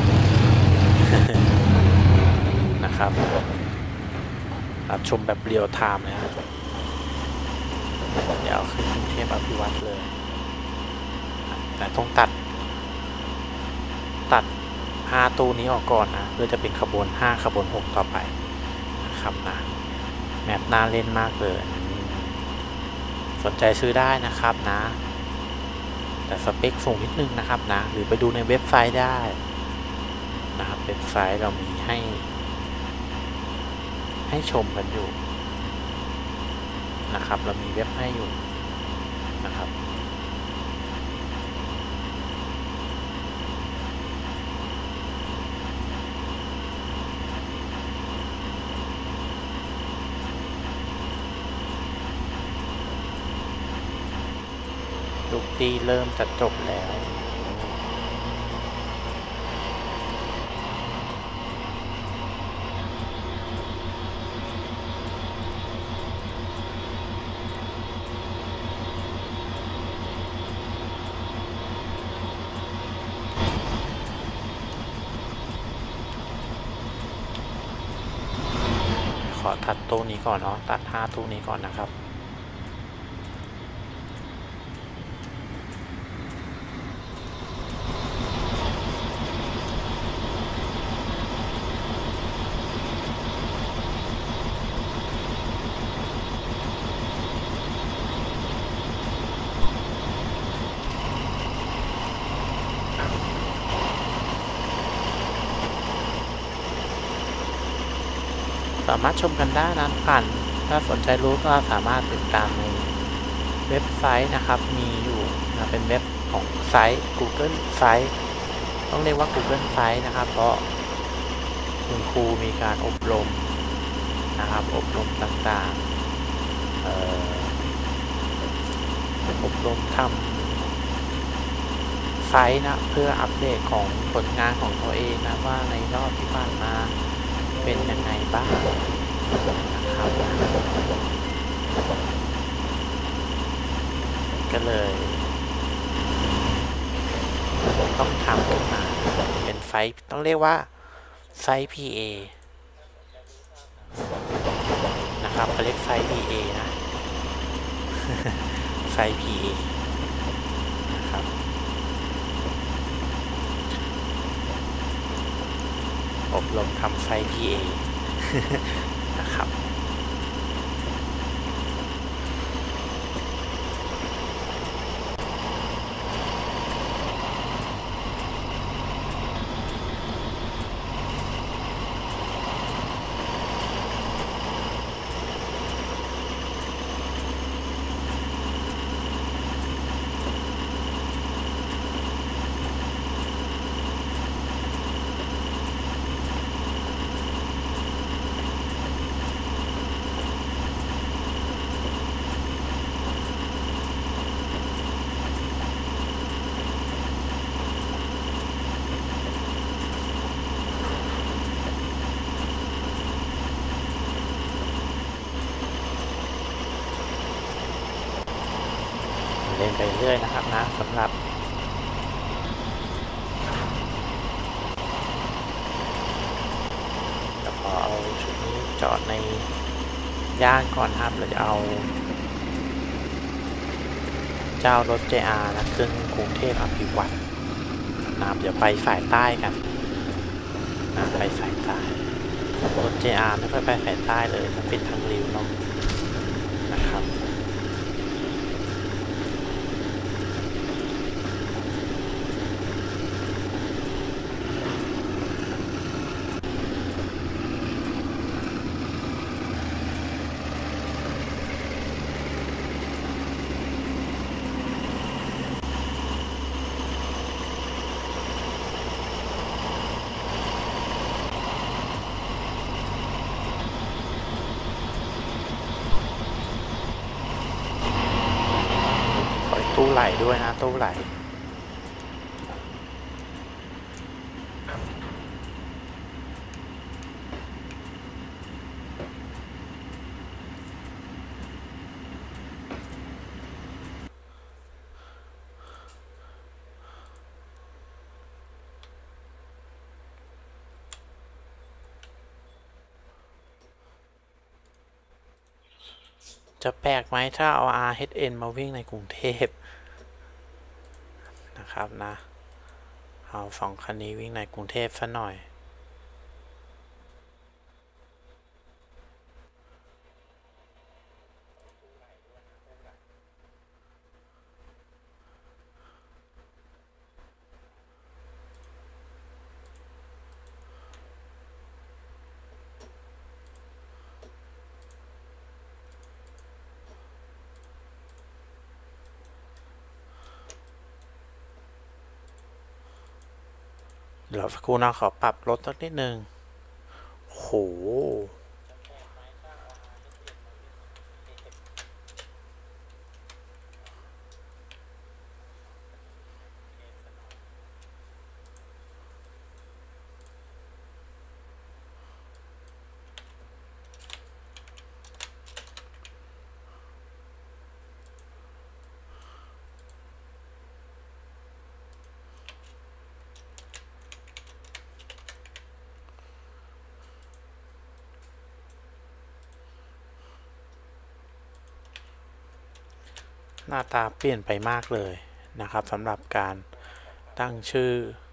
นะครับรับชมแบบเรียลไทม์เลยครับเดี๋ยวขึ้นกรุงเทพอภิวัตรเลยแต่ต้องตัด5ตู้นี้ออกก่อนนะเพื่อจะเป็นขบวน5ขบวน6ต่อไปนะครับนะแมปน่าเล่นมากเลยสนใจซื้อได้นะครับนะแต่สเปคสูงนิดนึงนะครับนะหรือไปดูในเว็บไซต์ได้นะครับเว็บไซต์เรามีให้ชมกันอยู่นะครับเรามีเว็บให้อยู่นะครับลูกตีเริ่มจะจบแล้วขอตัดตู้นี้ก่อนเนาะตัด5ตู้นี้ก่อนนะครับสามารถชมกันได้นะผ่านถ้าสนใจรู้ก็สามารถติดตามในเว็บไซต์นะครับมีอยู่นะเป็นเว็บของไซต์ Google ไซต์ต้องเรียกว่า Google ไซต์นะครับเพราะคุณครูมีการอบรมนะครับอบรมต่างๆอบรมทำไซต์นะเพื่ออัปเดตของผลงานของตัวเองนะว่าในรอบที่ผ่านมาเป็นยังไงบ้างนะครับก็เลยต้องทำขึ้นมาเป็นไฟล์ต้องเรียกว่าไฟล์ PA นะครับเขาเรียกไฟล์ PA นะ ไฟล์ PA นะครับอบรมทำไฟล์ PA นะครับไปเรื่อยนะครับนะสำหรับจะขอเอาชุดนี้จอดในย่านก่อนครับเราจะเอาเจ้ารถ JR นะขึ้นกรุงเทพอภิวัตรนะเดี๋ยวไปสายใต้กันนะไปสายใต้รถ JR ไม่ค่อยไปสายใต้เลยมันเป็นทางริ้วเนาะนะครับตู้ไหลด้วยนะตู้ไหลจะแปลกไหมถ้าเอา RHN มาวิ่งในกรุงเทพนะครับนะเอา2 คันนี้วิ่งในกรุงเทพซะหน่อยเดี๋ยวสักครู่นะขอปรับรถสักนิดนึงโหหน้าตาเปลี่ยนไปมากเลยนะครับสำหรับการตั้งชื่อ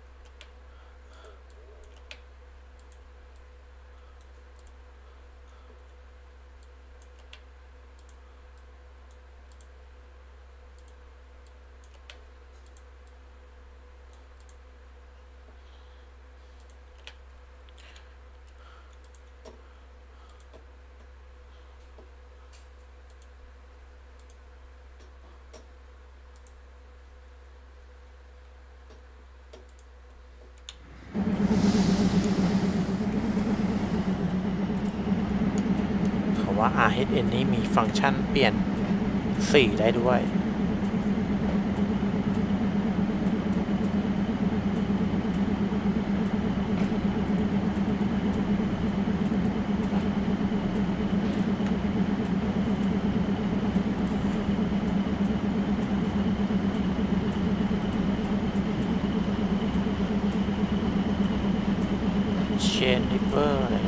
ว่า RHN นี้มีฟังก์ชันเปลี่ยนสีได้ด้วยเชนริปเปอร์อะไร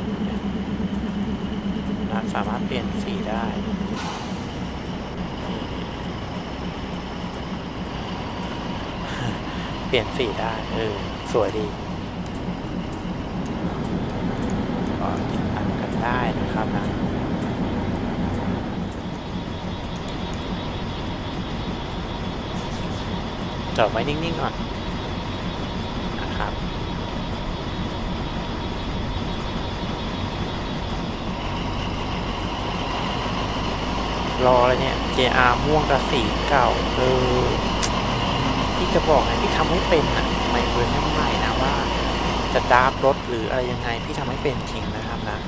สามารถเปลี่ยนสีได้เปลี่ยนสีได้สวยดีก็ติดตั้งกันได้นะครับนะจอดไว้นิ่งๆก่อนนะครับรออะไรเนี่ย JR ม่วงกับสีเก่าที่จะบอกไงที่ทำให้เป็นอ่ะไม่เวอร์ชันใหม่นะว่าจะดราฟรถหรืออะไรยังไงพี่ทำให้เป็นจริงนะครับนะ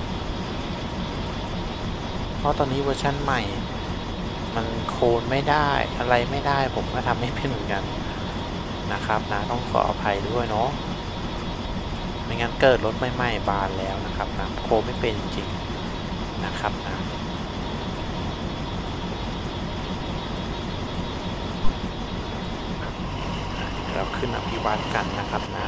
เพราะตอนนี้เวอร์ชันใหม่มันโคนไม่ได้อะไรไม่ได้ผมก็ทำไม่เป็นเหมือนกันนะครับนะต้องขออภัยด้วยเนาะไม่งั้นเกิดรถใหม่ๆบานแล้วนะครับนะโคนไม่เป็นจริงนะครับนะเราขึ้นอภิวัตกันนะครับนะ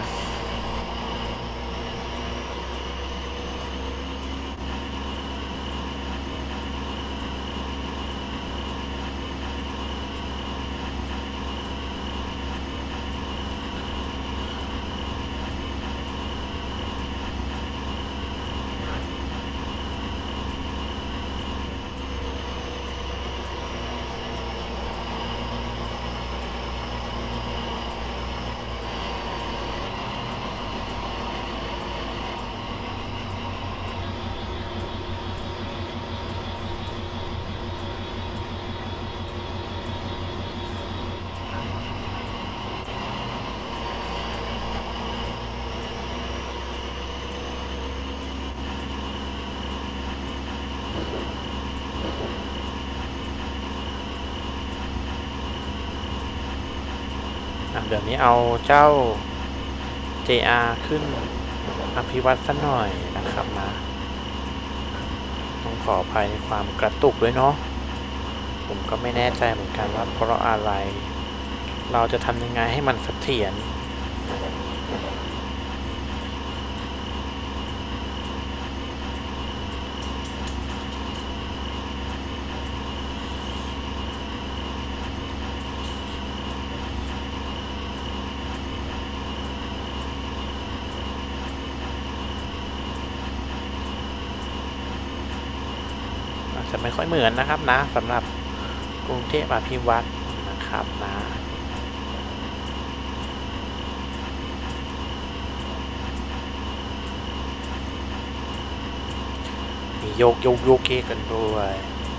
เดี๋ยวนี้เอาเจ้า JR ขึ้นอภิวัตสักหน่อยนะครับนะต้องขออภัยในความกระตุกด้วยเนาะผมก็ไม่แน่ใจเหมือนกันว่าเพราะอะไรเราจะทำยังไงให้มันเสถียรจะไม่ค่อยเหมือนนะครับนะสำหรับกรุงเทพอภิวัตนะครับนะมีโยกเกกันด้วย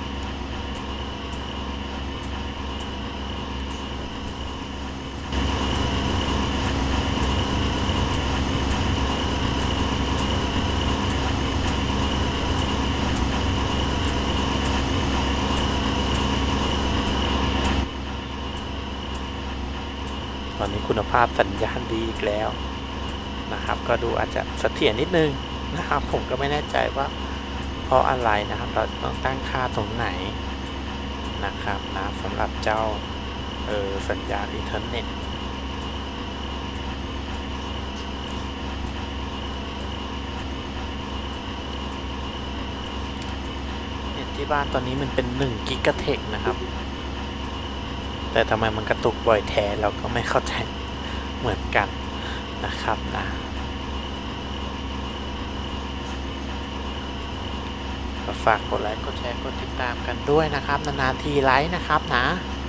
ตอนนี้คุณภาพสัญญาณดีอีกแล้วนะครับก็ดูอาจจะเสถียรนิดนึงนะครับผมก็ไม่แน่ใจว่าเพราะอะไรนะครับเราต้องตั้งค่าตรงไหนนะครับนะสำหรับเจ้าสัญญาณอินเทอร์เน็ตที่บ้านตอนนี้มันเป็น1 กิกะเทคนะครับแต่ทำไมมันกระตุกบ่อยแท้เราก็ไม่เข้าใจเหมือนกันนะครับนะฝากกดไลค์กดแชร์กดติดตามกันด้วยนะครับนานๆทีไลค์นะครับนะ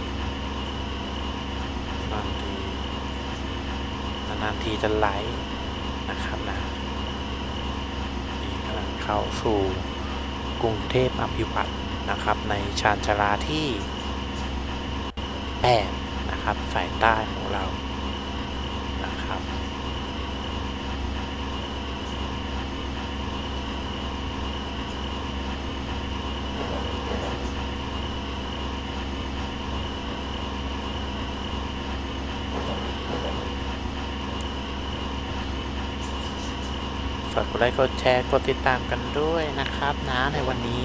นานๆทีจะไลค์นะครับนะนี่กำลังเข้าสู่กรุงเทพอภิวัตน์นะครับในชานชาลาที่8นะครับสายใต้ของเรานะครับฝากกดไลค์กดแชร์กดติดตามกันด้วยนะครับนะในวันนี้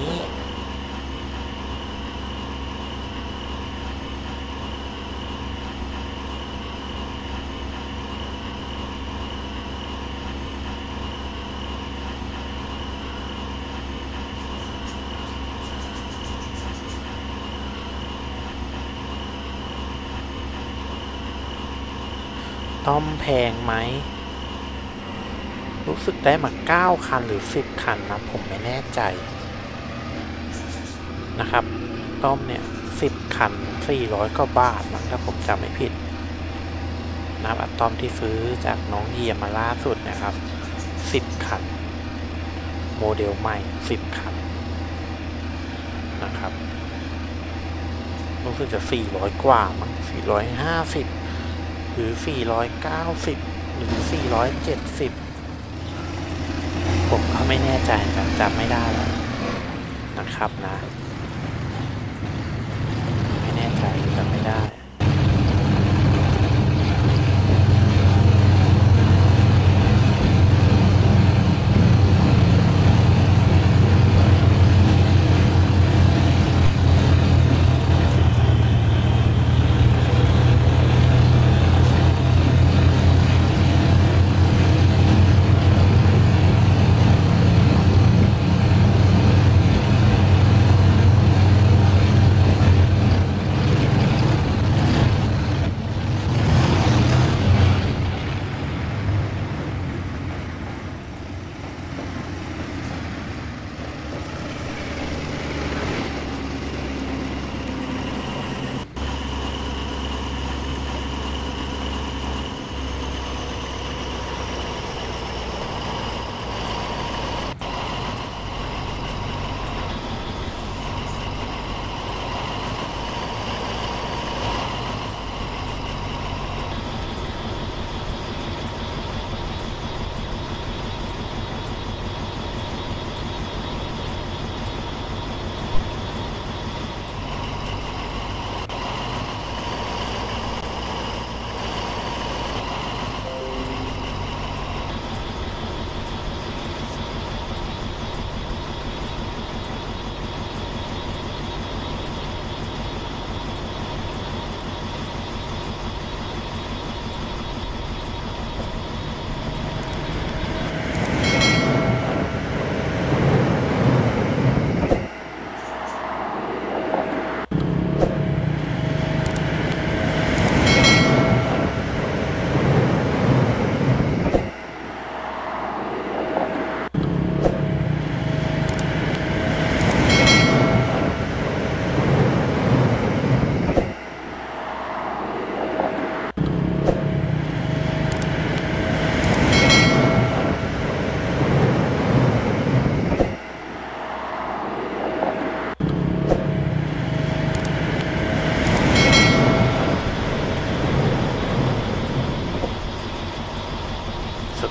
ต้อมแพงไหมรู้สึกได้มา9 คันหรือ10 คันนะผมไม่แน่ใจนะครับต้อมเนี่ย10 คัน400 กว่าบาทมั้งถ้าผมจำไม่ผิดนะอะตอมที่ซื้อจากน้องเยียมาล่าสุดนะครับ10 คันโมเดลใหม่10 คันนะครับรู้สึกจะ400 กว่ามั้ง450หรือ490หรือ470ผมก็ไม่แน่ใจจำไม่ได้แล้วนะครับนะไม่แน่ใจจำไม่ได้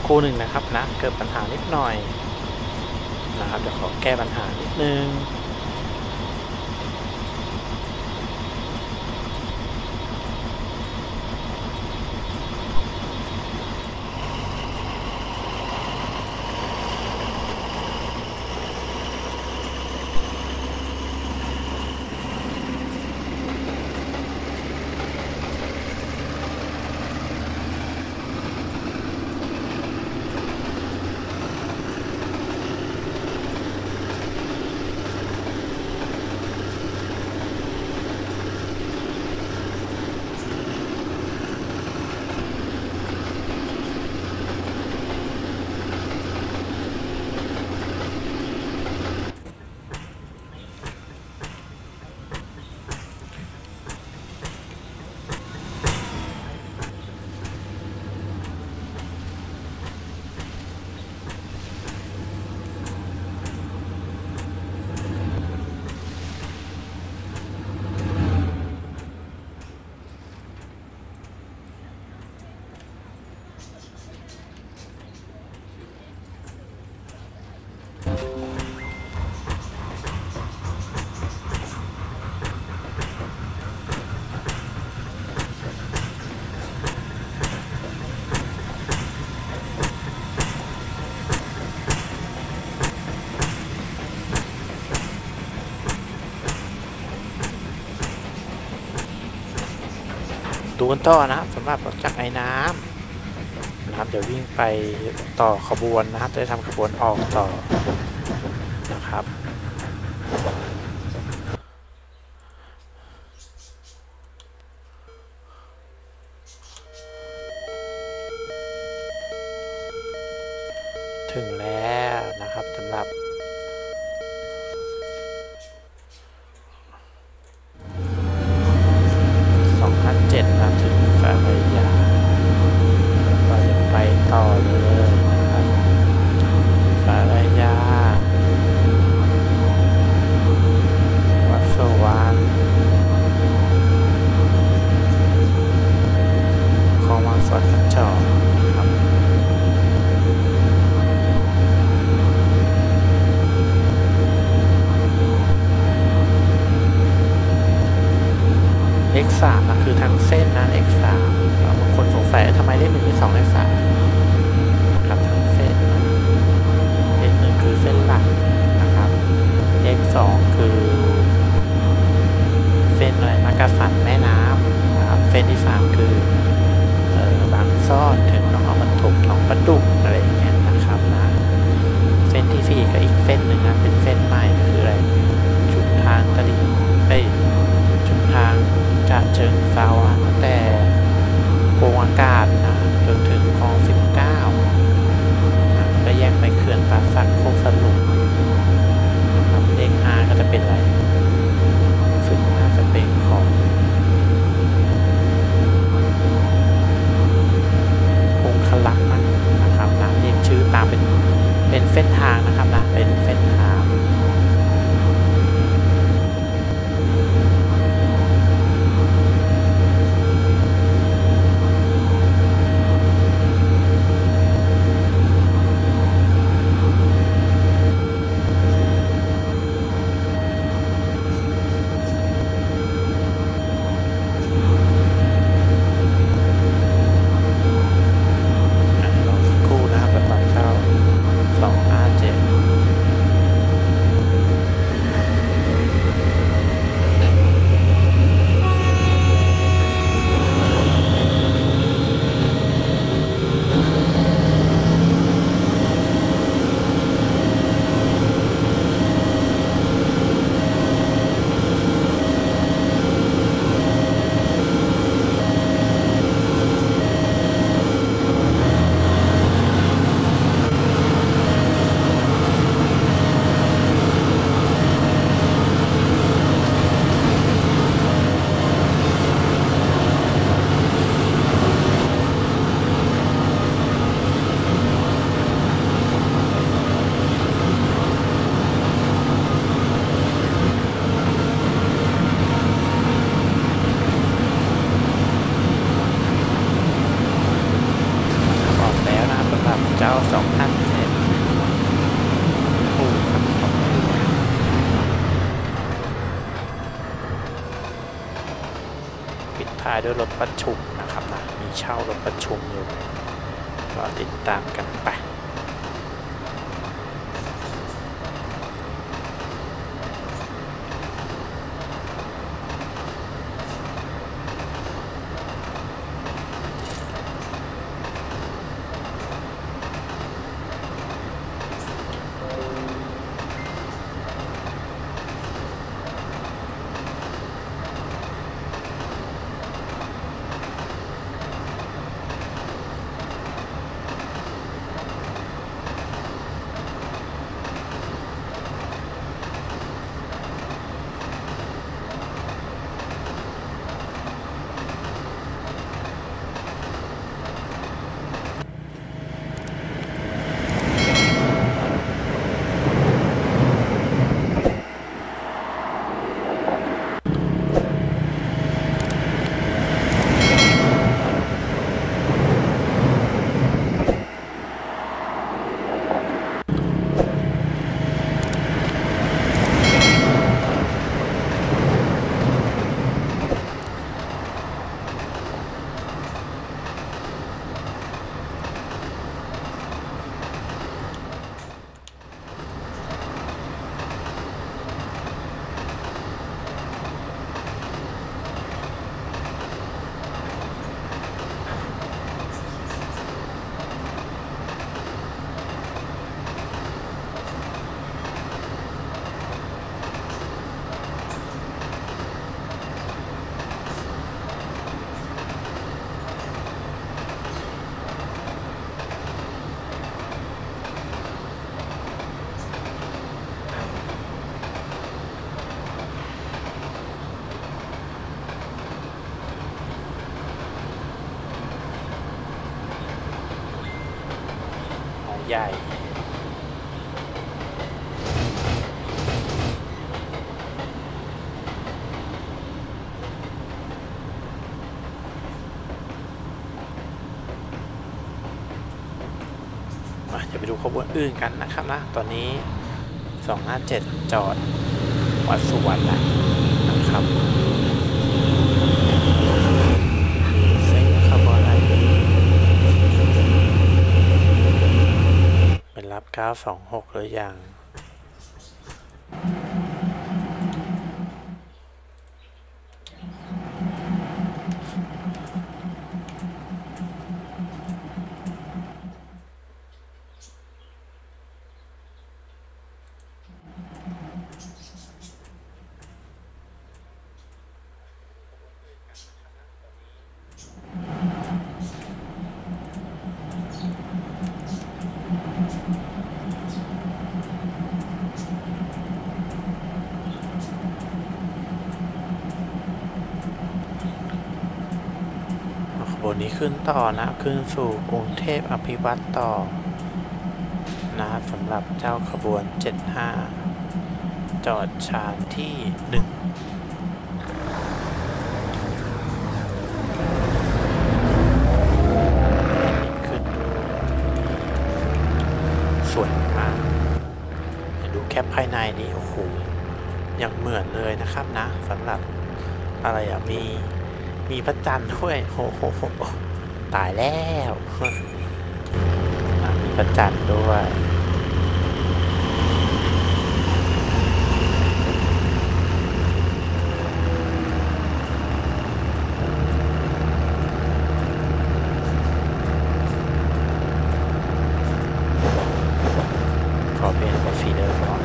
ครู่หนึ่งนะครับนะเกิดปัญหานิดหน่อยนะครับเดี๋ยวขอแก้ปัญหานิดนึงดูกันต่อนะครับสำหรับรถจักรไอ้น้ำนะครับเดี๋ยววิ่งไปต่อขบวนนะครับจะทำขบวนออกต่อนะครับถึงแล้วนะครับสำหรับมาถึงสารยาก็จะไปต่อเลยนะครับสารยาวัดสวรรค์ของวัดสวนกระจอกนะครับเลข 3นะคือทั้งเส้นนะเลข 3บางคนสงสัยทำไมเลข 1 เลข 2 เลข 3นะครับทั้งเส้นนะเลข 1คือเส้นหลักนะครับเลข 2คือเส้นอะไรมักกะสันแม่น้ำนะครับเส้นที่ 3คือบางซ่อนถึงหนองเอามาถุกหนองประดุกอะไรอย่างเงี้ยนะครับนะเส้นที่ 4ก็อีกเส้นหนึ่งนะเป็นเส้นใหม่คืออะไรชุมทางตลิ่งชุมทางจะเชิงเซาตั้งแต่โพรงอากาศนะจนถึงคลอง 19นะก็แยกไปเขื่อนป่าสักโคกสลุปนะครับเลข 5ก็จะเป็นอะไรซึ่งน่าจะเป็นขององคลักษ์นะครับายด้วยรถประชุมนะครับนะมีเช่ารถประชุมอยู่ก็ติดตามกันไปใหญ่จะไปดูขบวนอื่นกันนะครับนะตอนนี้257จอดวัดสุวรรณแล้วนะครับมีเส้นขบวนอะไรเป็นรับ926หรือยังขบวนนี้ขึ้นต่อนะขึ้นสู่กรุงเทพอภิวัตรต่อนะสำหรับเจ้าขบวน75จอดชานที่1ขึ้นสวยมากดูแคปภายในนี่โอ้โหยังเหมือนเลยนะครับนะสำหรับอะไรอ่ะมีพระจันทร์ด้วยโอ้โหตายแล้วมีพระจันทร์ด้วยขอเป็นกาแฟเดิมเนาะ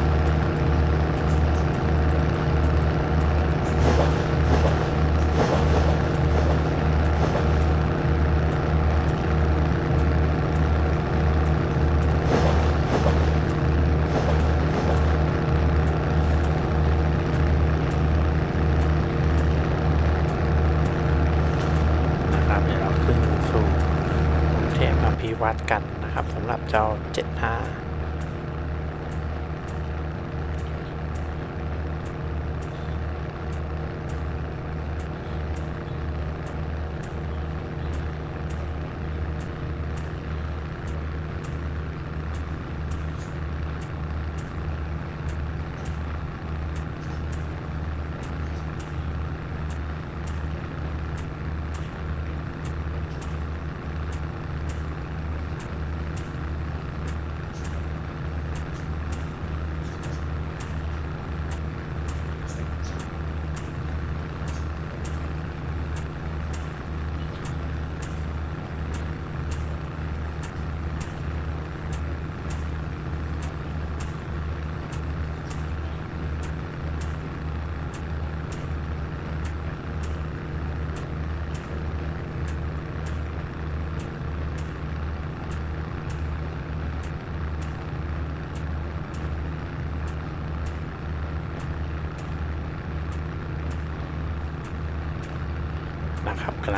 วัดกันนะครับสำหรับเจ้า75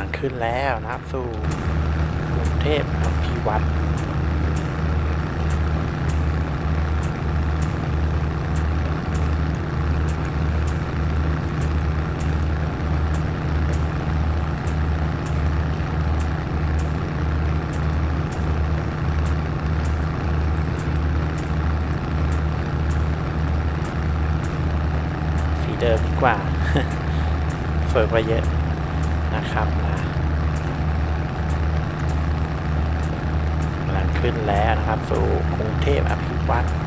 งขึ้นแล้วนะครับสู่กรุงเทพอภิวัตรเดิมดีกว่า เฟิร์กไปเยอะนะครับนะกำลังขึ้นแล้วนะครับสู่กรุงเทพอภิวัตร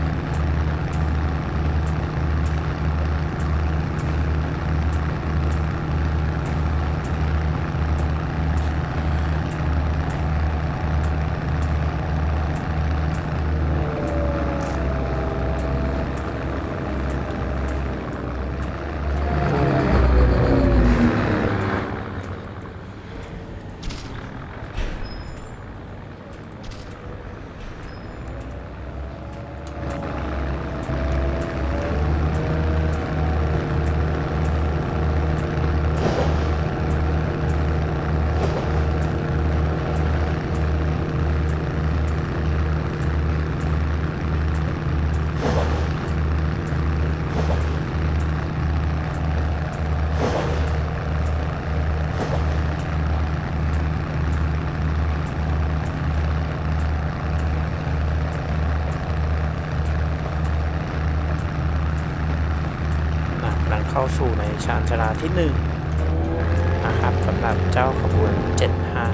เข้าสู่ในชานชาลาที่1นะครับสำหรับเจ้าขบวน 75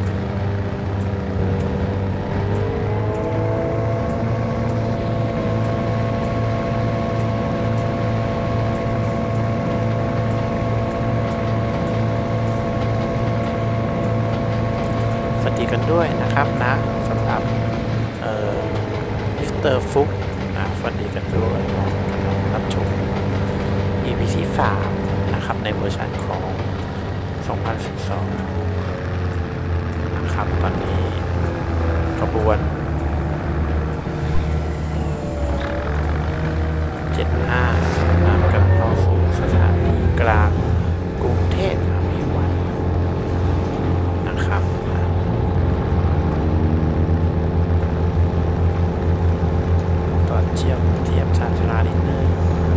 สวัสดีกันด้วยนะครับนะสำหรับมิสเตอร์ฟุกนะสวัสดีกันด้วยนะกำลังรับชมEP ที่3นะครับในเวอร์ชันของ 2012 นะครับตอนนี้ขบวน 75นำกำลังเข้าสู่สถานีกลางกรุงเทพอภิวัตรนะครับตอนเทียบชานชาลานิดนึง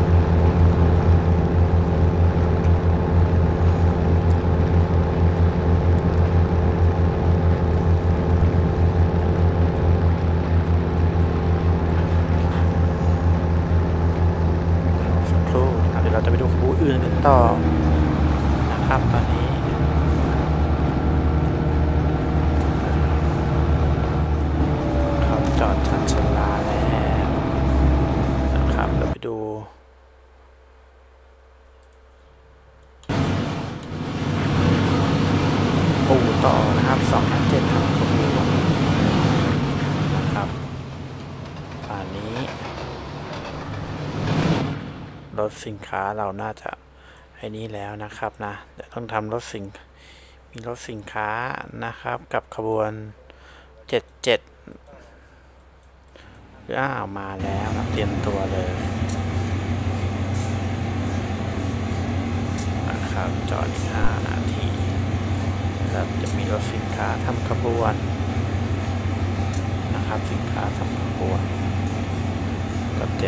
เราจะไปดูขบวนอื่นกันต่อนะครับตอนนี้เขาจอดชานชาลาแล้วนะครับเราไปดูปูต่อนะครับ257ทางขบวนนะครับป่านนี้รถสินค้าเราน่าจะไอ้นี้แล้วนะครับนะเดี๋ยวต้องทำมีรถสินค้านะครับกับขบวน77มาแล้วนะเตรียมตัวเลยนะครับจอดอีก5 นาทีแล้วจะมีรถสินค้าทำขบวนนะครับสินค้าทำขบวนกับ7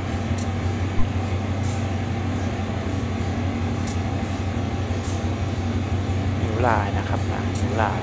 ลายนะครับนะลาย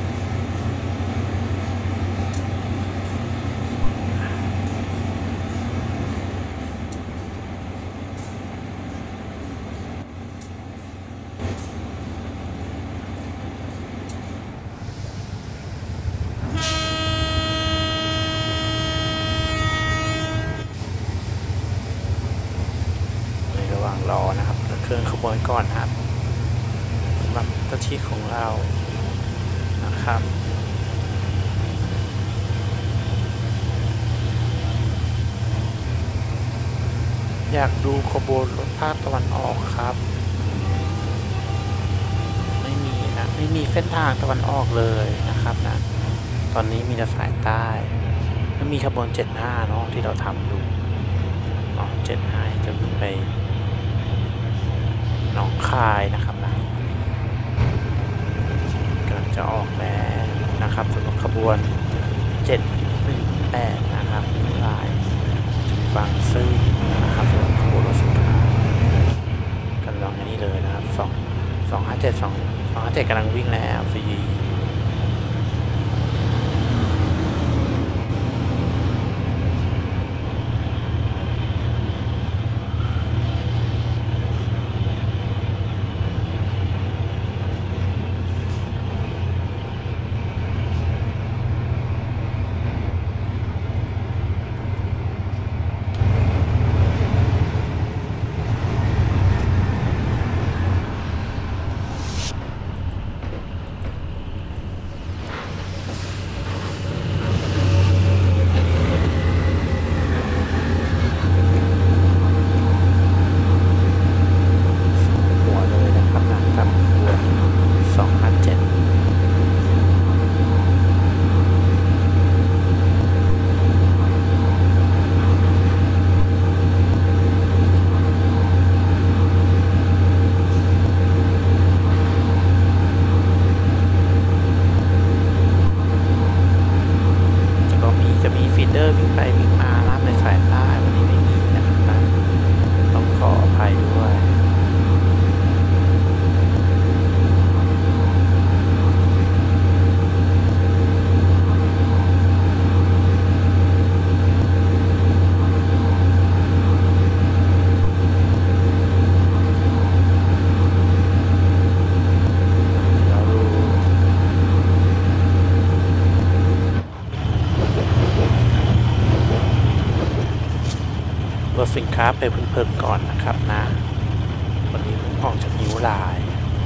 ในระหว่างรอนะครับเครื่องขบวนก่อนครับสำหรับเจ้าที่ของเรานะครับอยากดูขบวนรถภาคตะวันออกครับไม่มีเส้นทางตะวันออกเลยนะครับนะตอนนี้มีแต่สายใต้แล้วมีขบวน75เนาะที่เราทำอยู่เนาะ75จะวิ่งไปหนองคายนะครับนะจะออกแล้วนะครับสำหรับขบวน718นะครับลายบางซื่อนะครับสำหรับขบวนรถสุดท้ายกันลองอันนี้เลยนะครับ257กำลังวิ่งแล้วฟรีฟีดเดอร์วิ่งไปวิ่งมาร้านในสายใต้วันนี้ไม่มีนะครับต้องขออภัยด้วยรถสินค้าไปเพลินๆก่อนนะครับนะวันนี้เพิ่งออกจากนิ้วลาย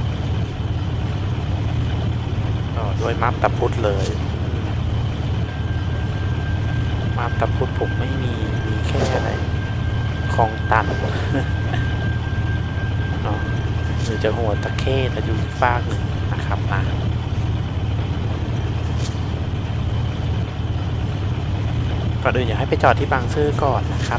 ด้วยมาบตะพุดเลยมาบตะพุดผมไม่มีแค่อะไรคลองตันเนาะหรือจะหัวตะเข้แต่อยู่ฟากหนึ่งนะครับนะก่อนอื่นอยากให้ไปจอดที่บางซื่อก่อนนะครับ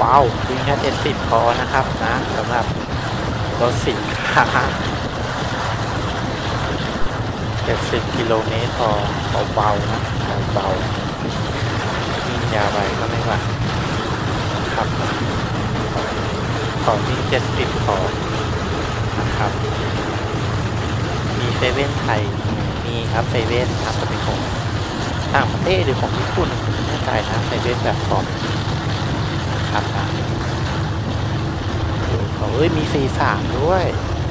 ว้าววิ่งแค่70พอนะครับนะสำหรับรถสินค้า70กิโลเมตรพอเบาๆนะเบาๆวิ่งยาวไปก็ไม่ไหวนะครับขอวิ่ง70พอนะครับมีเซเว่นไทยมีครับเซเว่นครับจะเป็นของต่างประเทศหรือของญี่ปุ่นไม่แน่ใจนะเซเว่นแบบฟอร์มนะครับนะเอ้ยมี43ด้วย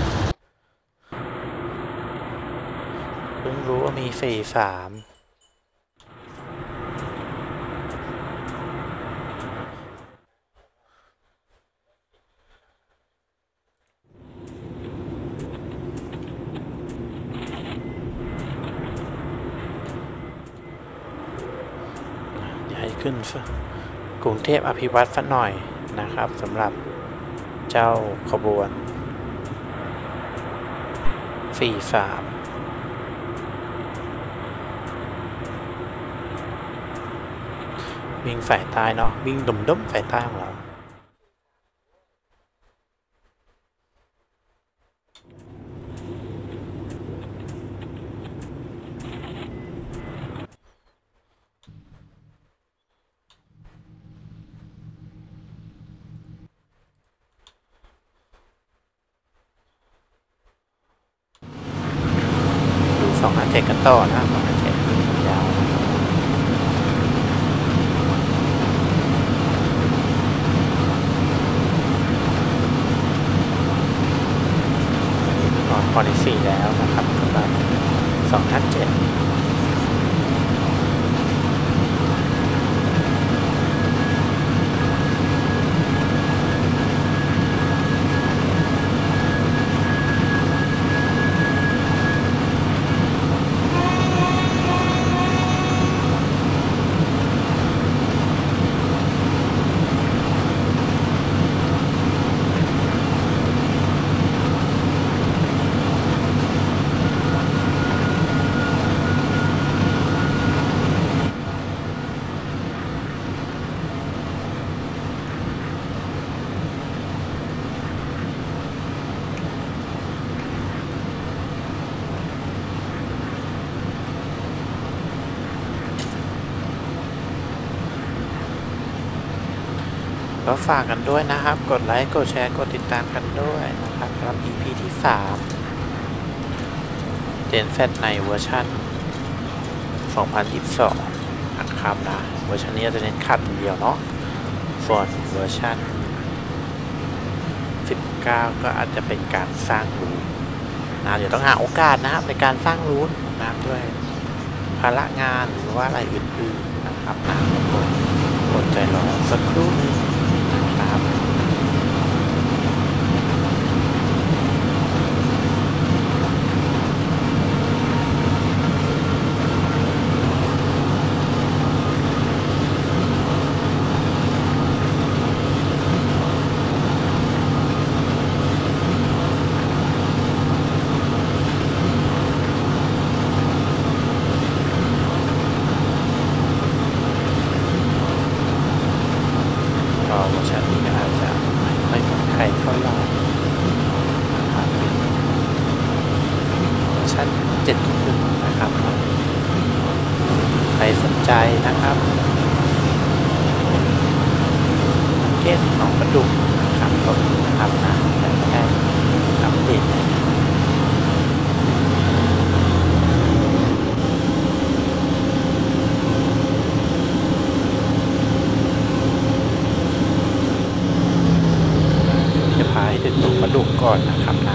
เพิ่งรู้ว่ามี43ขึ้นกรุงเทพอภิวัตรสักหน่อยนะครับสำหรับเจ้าขบวน43วิ่งสายใต้เนาะวิ่งดุ่มๆสายใต้ของเรา257กันต่อนะ257วิ่งยาวพอที่4แล้วนะครับสำหรับ257ก็ฝากกันด้วยนะครับกดไลค์กดแชร์กดติดตามกันด้วยนะครับสำหรับ EP ที่3เจนแซดในเวอร์ชัน2022นะครับนะเวอร์ชันนี้จะเน้นขัดเดียวเนาะส่วนเวอร์ชัน19ก็อาจจะเป็นการสร้างรูทนะเดี๋ยวต้องหาโอกาสนะครับในการสร้างรูทนะครับด้วยภาระงานหรือว่าอะไรอื่นๆนะครับนะอดใจรอสักครู่นึงนะครับเวอร์ชันนี้อาจจะไม่ค่อยเหมือนใครเท่าไหร่นะครับเป็นเวอร์ชัน 7.1 นะครับใครสนใจนะครับเกมหนองประดุกนะครับก็มีนะครับนะแต่ไม่ได้อัปเดตถึงหนองประดุกก่อนนะครับนะ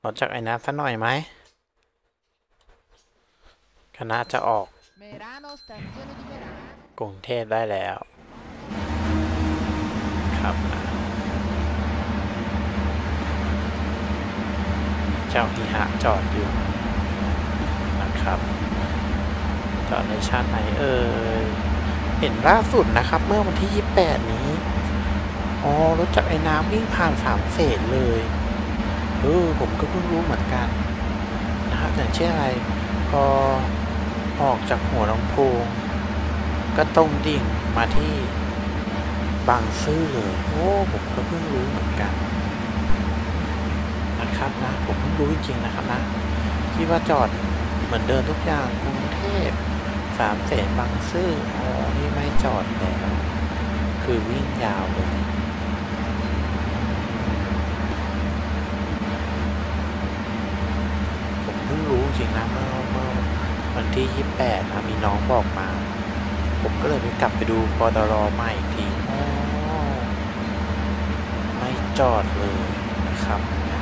รถจากไอ้น้ำซะหน่อยไหมคณะจะออกกรุงเทพได้แล้วครับนะเจ้าฮิฮะจอดอยู่นะครับจอดในชั้นไหนเห็นล่าสุดนะครับเมื่อวันที่28นี้อ๋อรถจักรไอ้น้ำวิ่งผ่าน3เฟสเลยผมก็เพิ่งรู้เหมือนกันนะครับอย่างเช่นอะไรพอออกจากหัวลำโพงก็ตรงดิ่งมาที่บางซื่อเลยผมก็เพิ่งรู้เหมือนกันนะครับนะผมเพิ่งรู้จริงๆนะครับนะที่ว่าจอดเหมือนเดินทุกอย่างกรุงเทพ3เสนบางซื่อนี่ไม่จอดแล้วคือวิ่งยาวเลยผมเพิ่งรู้จริงนะเมื่อวันที่28นะมีน้องบอกมาผมก็เลยไปกลับไปดูปตร.ใหม่อีกทีไม่จอดเลยนะครับ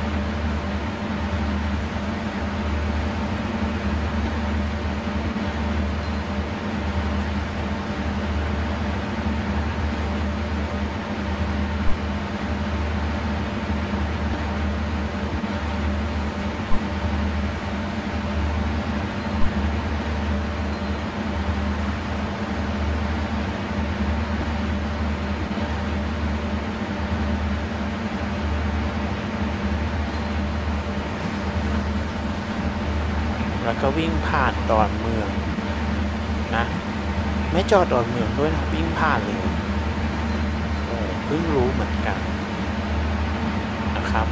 แล้วก็วิ่งผ่านดอนเมืองนะไม่จอดดอนเมืองด้วยนะวิ่งผ่านเลยเพิ่งรู้เหมือนกันนะครับ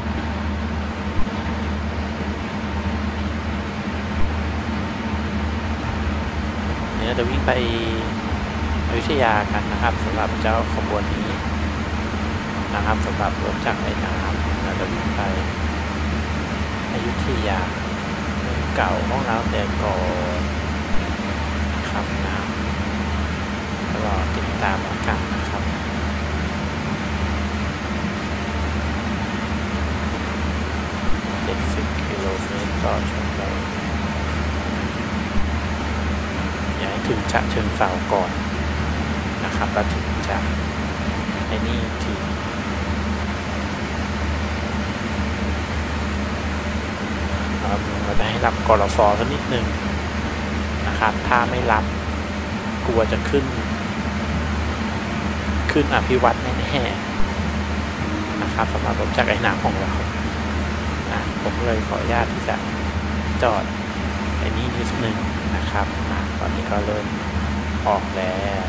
เนี่ยจะวิ่งไปอยุธยากันนะครับสำหรับเจ้าขบวนนี้นะครับสำหรับรถจักรไอ้น้ำเราจะวิ่งไปอยุธยาเก่าของเราแต่ก่อนนะครับนะรอติดตามกันนะครับ70 กิโลเมตรต่อชั่วโมงอย่าให้ถึงฉะเชิงเทราก่อนนะครับแล้วถึงจะไอ้นี่ทีเราจะให้รับกรฟ.สักนิดนึงนะครับถ้าไม่รับกลัวจะขึ้นอภิวัตแน่ๆนะครับสำหรับรถจักรไอ้น้ำของเราผมเลยขออนุญาตที่จะจอดไอ้นี่นิดนึงนะครับตอนนี้ก็เริ่มออกแล้ว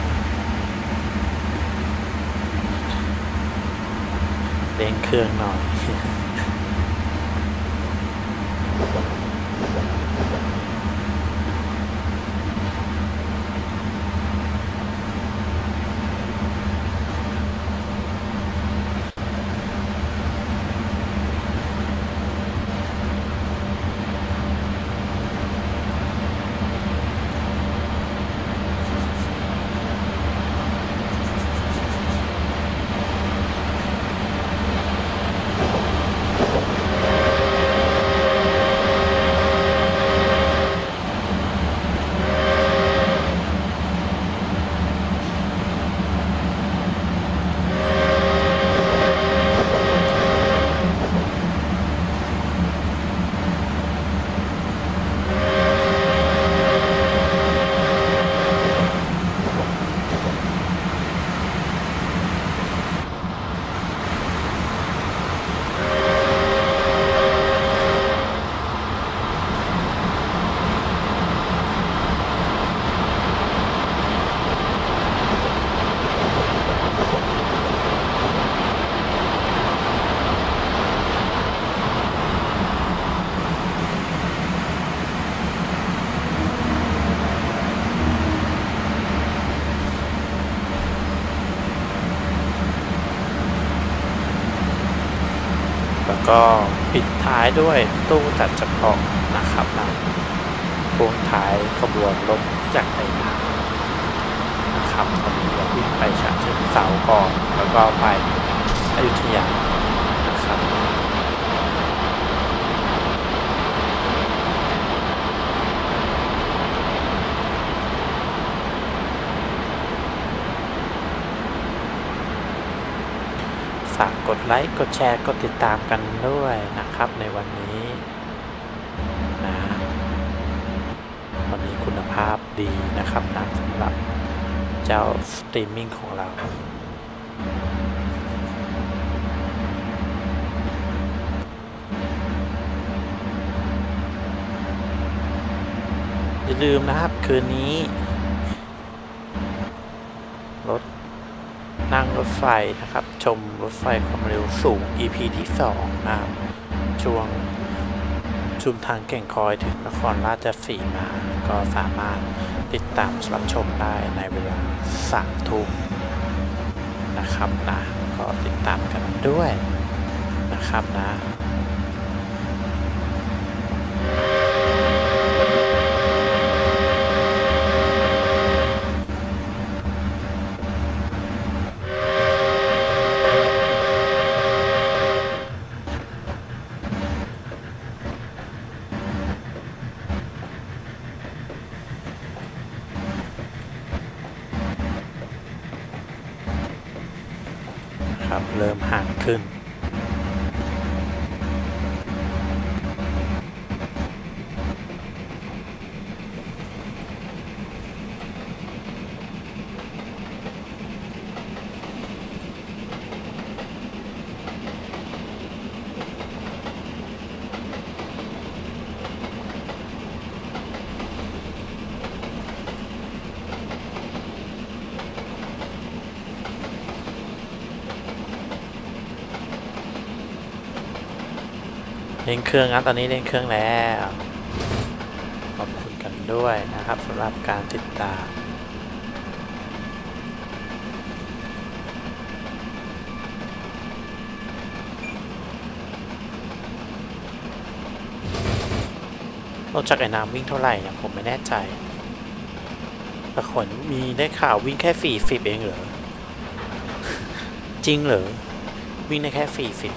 เร่งเครื่องหน่อยก็ปิดท้ายด้วยตู้จัดเฉพาะนะครับพวงท้ายขบวนรถจักรยานนะครับตอนนี้เราวิ่งไปฉะเชิงเทราก่อนแล้วก็ไปอยุธยานะครับดไลค์กดแชร์กดติดตามกันด้วยนะครับในวันนี้นะวันนี้คุณภาพดีนะครับนะสำหรับเจ้าสตรีมมิ่งของเราอย่าลืมนะครับคืนนี้นั่งรถไฟนะครับชมรถไฟความเร็วสูง EP ที่2นะครับช่วงชุมทางแก่งคอยถึงนครราชสีมาก็สามารถติดตามรับชมได้ในเวลา3 ทุ่มนะครับนะก็ติดตามกันด้วยนะครับนะครับเริ่มห่างขึ้นเร่งเครื่องนะตอนนี้เร่งเครื่องแล้วขอบคุณกันด้วยนะครับสำหรับการติดตามรถจักรยานน้ำวิ่งเท่าไหร่เนี่ยผมไม่แน่ใจแต่ขนมีได้ข่าววิ่งแค่40เองเหรอ จริงเหรอวิ่งได้แค่40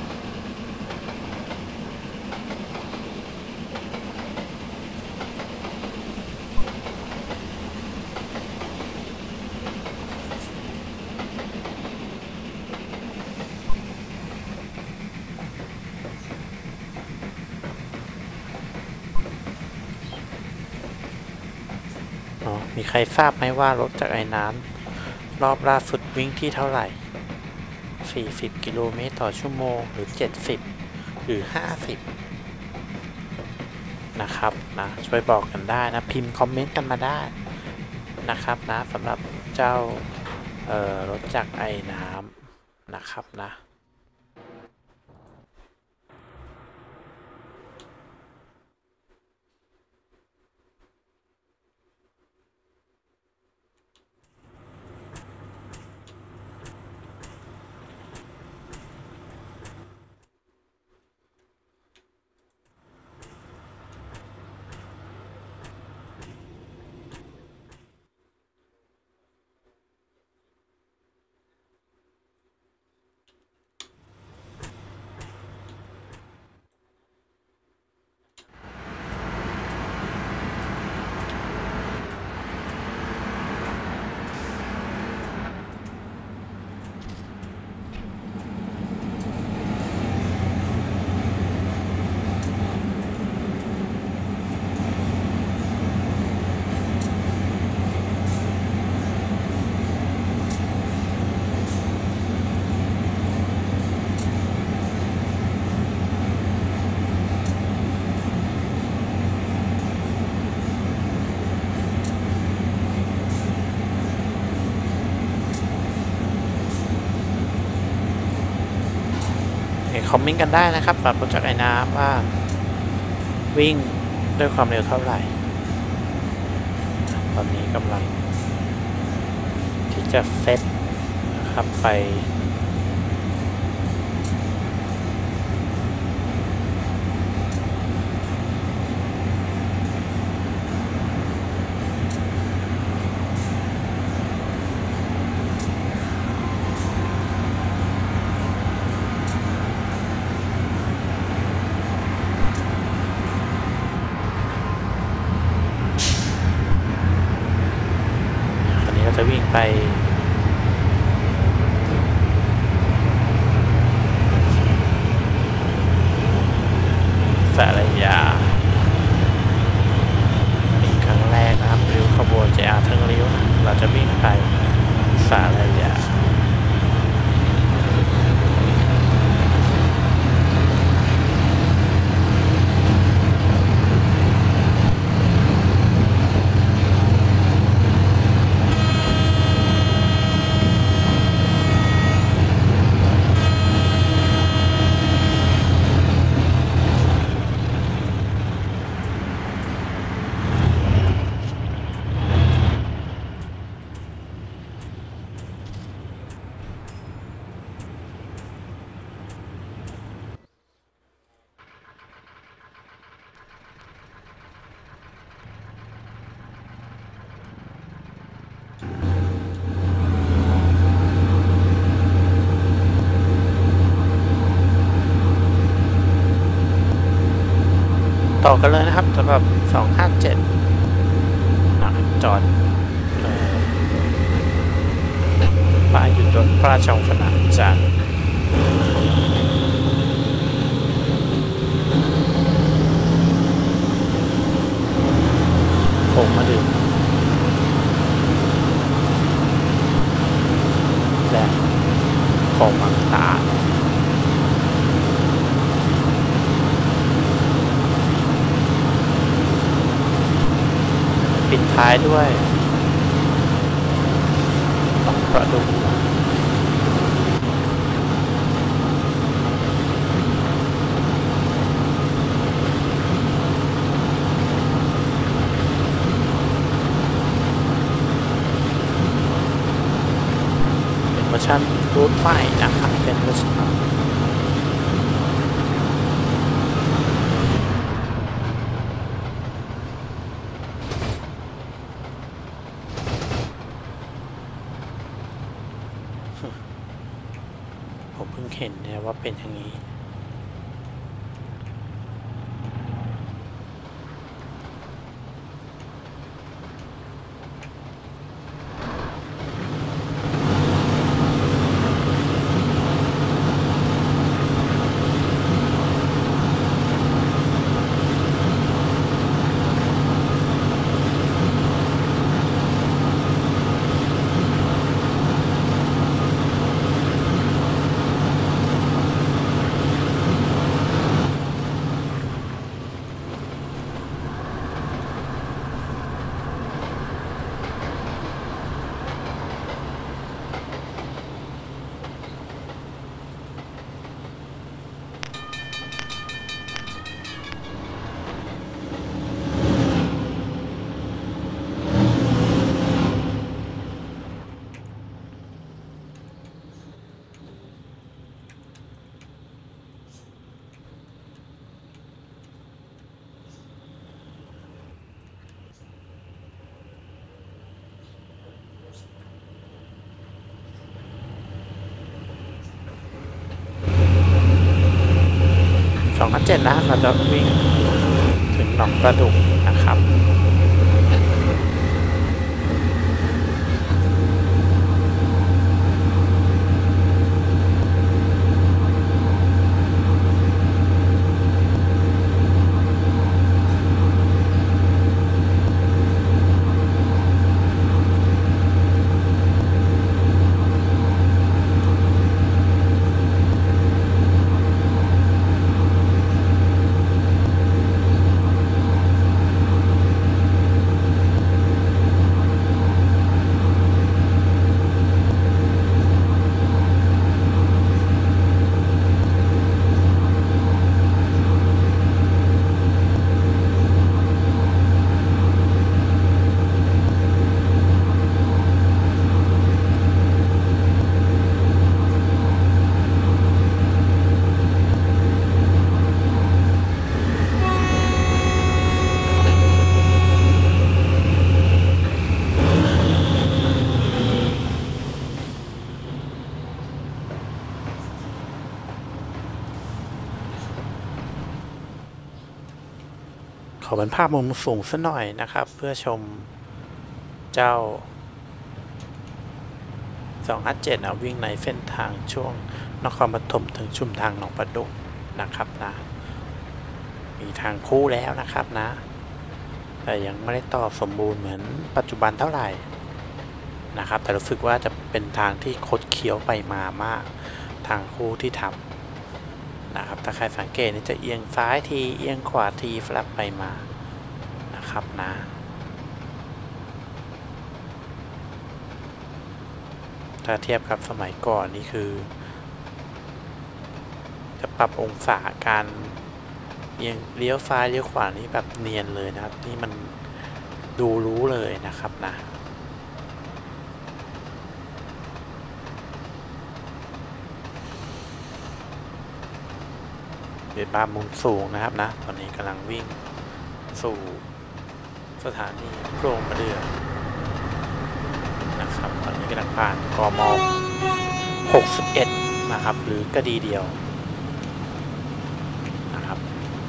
มีใครทราบไหมว่ารถจักรยานน้ำรอบล่าสุดวิ่งที่เท่าไหร่40 กิโลเมตรต่อชั่วโมงหรือ70หรือ50นะครับนะช่วยบอกกันได้นะพิมพ์คอมเมนต์กันมาได้นะครับนะสำหรับเจ้ารถจักรไอน้ำนะครับนะคอมเมนต์กันได้นะครับสำหรับรถจักรยานน้ำว่าวิ่งด้วยความเร็วเท่าไหร่ตอนนี้กำลังที่จะเซตนะครับไป จะวิ่งไปสารยาเป็นครั้งแรกนะครับริ้วขบวน JR ทั้งริ้วนะเราจะวิ่งไปสารยาต่อกันเลยนะครับสำหรับ257นะจอดป้ายหยุดรถพระราชวังสนามจันทร์ผมมาดื่มและผมอังตาปิดท้ายด้วยประดุกเป็นเวอร์ชันรูทใหม่นะครับเป็นเวอร์ชันผมเพิ่งเห็นเนี่ยว่าเป็นอย่างนี้257นะเราจะวิ่งถึงหนองประดุกนะครับ ขอเป็นภาพมุมสูงสักหน่อยนะครับเพื่อชมเจ้า257วิ่งในเส้นทางช่วงนครปฐมถึงชุมทางหนองประดุกนะครับนะมีทางคู่แล้วนะครับนะแต่ยังไม่ได้ต่อสมบูรณ์เหมือนปัจจุบันเท่าไหร่นะครับแต่รู้สึกว่าจะเป็นทางที่คดเคี้ยวไปมามากทางคู่ที่ทำนะครับถ้าใครสังเกตนี่จะเอียงซ้ายทีเอียงขวาทีฟลับไปมานะครับนะถ้าเทียบกับสมัยก่อนนี่คือจะปรับองศาการเอียงเลี้ยวซ้ายเลี้ยวขวานี่แบบเนียนเลยนะครับนี่มันดูรู้เลยนะครับนะเป็นบ้านมุมสูงนะครับนะตอนนี้กำลังวิ่งสู่สถานีโพรงมะเดื่อนะครับตอนนี้กำลังผ่านกม61นะครับหรือกระดีเดียวนะครับ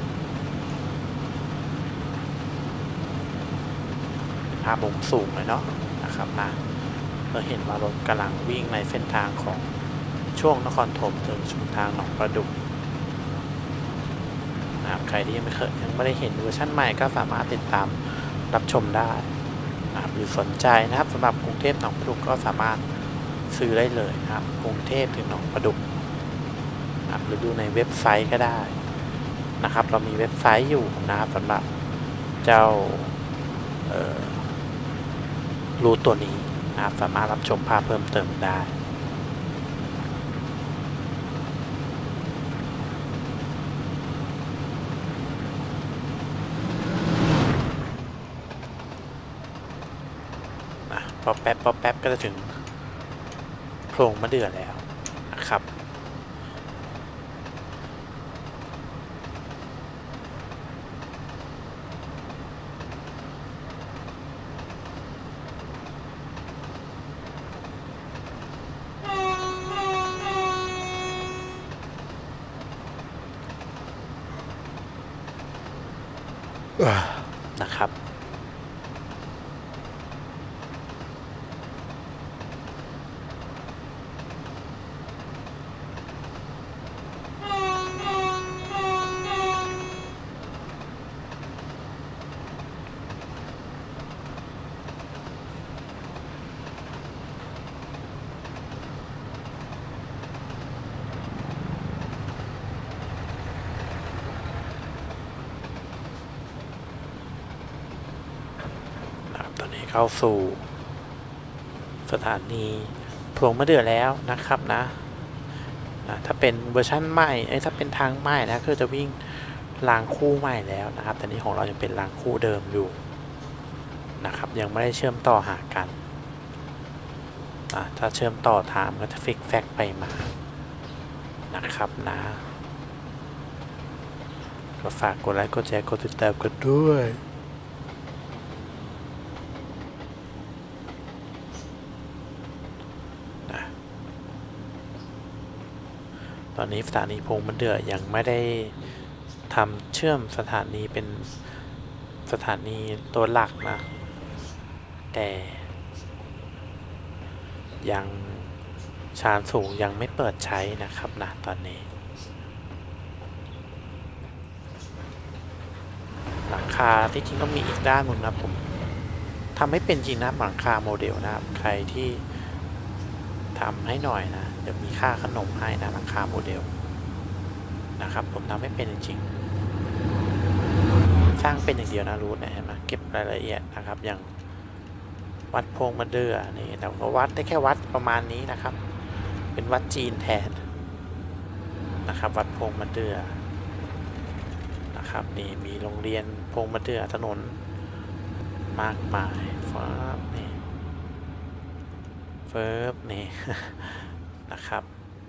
เป็นภาพมุมสูงเลยเนาะนะครับนะเราเห็นว่ารถกำลังวิ่งในเส้นทางของช่วงนครธมถึงชุมทางหนองประดุกนะครับใครที่ยังไม่ได้เห็นเวอร์ชันใหม่ก็สามารถติดตามรับชมได้นะครับหรือสนใจนะครับสำหรับกรุงเทพหนองประดุกก็สามารถซื้อได้เลยนะครับกรุงเทพถึงหนองประดุกนะครับหรือดูในเว็บไซต์ก็ได้นะครับเรามีเว็บไซต์อยู่นะครับสำหรับเจ้ารูทตัวนี้นะครับสามารถรับชมภาพเพิ่มเติมได้พอแป๊บก็จะถึงโพรงมะเดื่อแล้วนะครับนะครับตอนนี้เข้าสู่สถานีโพรงมะเดื่อแล้วนะครับนะถ้าเป็นเวอร์ชันใหม่ถ้าเป็นทางใหม่นะคือจะวิ่งรางคู่ใหม่แล้วนะครับแต่นี้ของเรายังเป็นรางคู่เดิมอยู่นะครับยังไม่ได้เชื่อมต่อหากันถ้าเชื่อมต่อทางก็จะฟิกแฟกไปมานะครับนะก็ฝากกดไลค์กดแชร์กดติดตามกันด้วยตอนนี้สถานีโพรงมะเดื่อยังไม่ได้ทำเชื่อมสถานีเป็นสถานีตัวหลักนะแต่ยังชานสูงยังไม่เปิดใช้นะครับนะตอนนี้หลังคาที่จริงก็มีอีกด้านนึงนะผมทำให้เป็นจริงนะหลังคาโมเดลนะครับใครที่ทำให้หน่อยนะเดี๋ยวมีค่าขนมให้นะหลังคาโมเดลนะครับผมทำให้เป็นจริงสร้างเป็นอย่างเดียวนะรู้นะเห็นไหมเก็บรายละเอียดนะครับอย่างวัดโพรงมะเดื่อนี่แต่ก็วัดได้แค่วัดประมาณนี้นะครับเป็นวัดจีนแทนนะครับวัดโพรงมะเดื่อนะครับนี่มีโรงเรียนโพรงมะเดื่อถนนมากมายฟ้านี่เฟิร์บนี่ นะครับ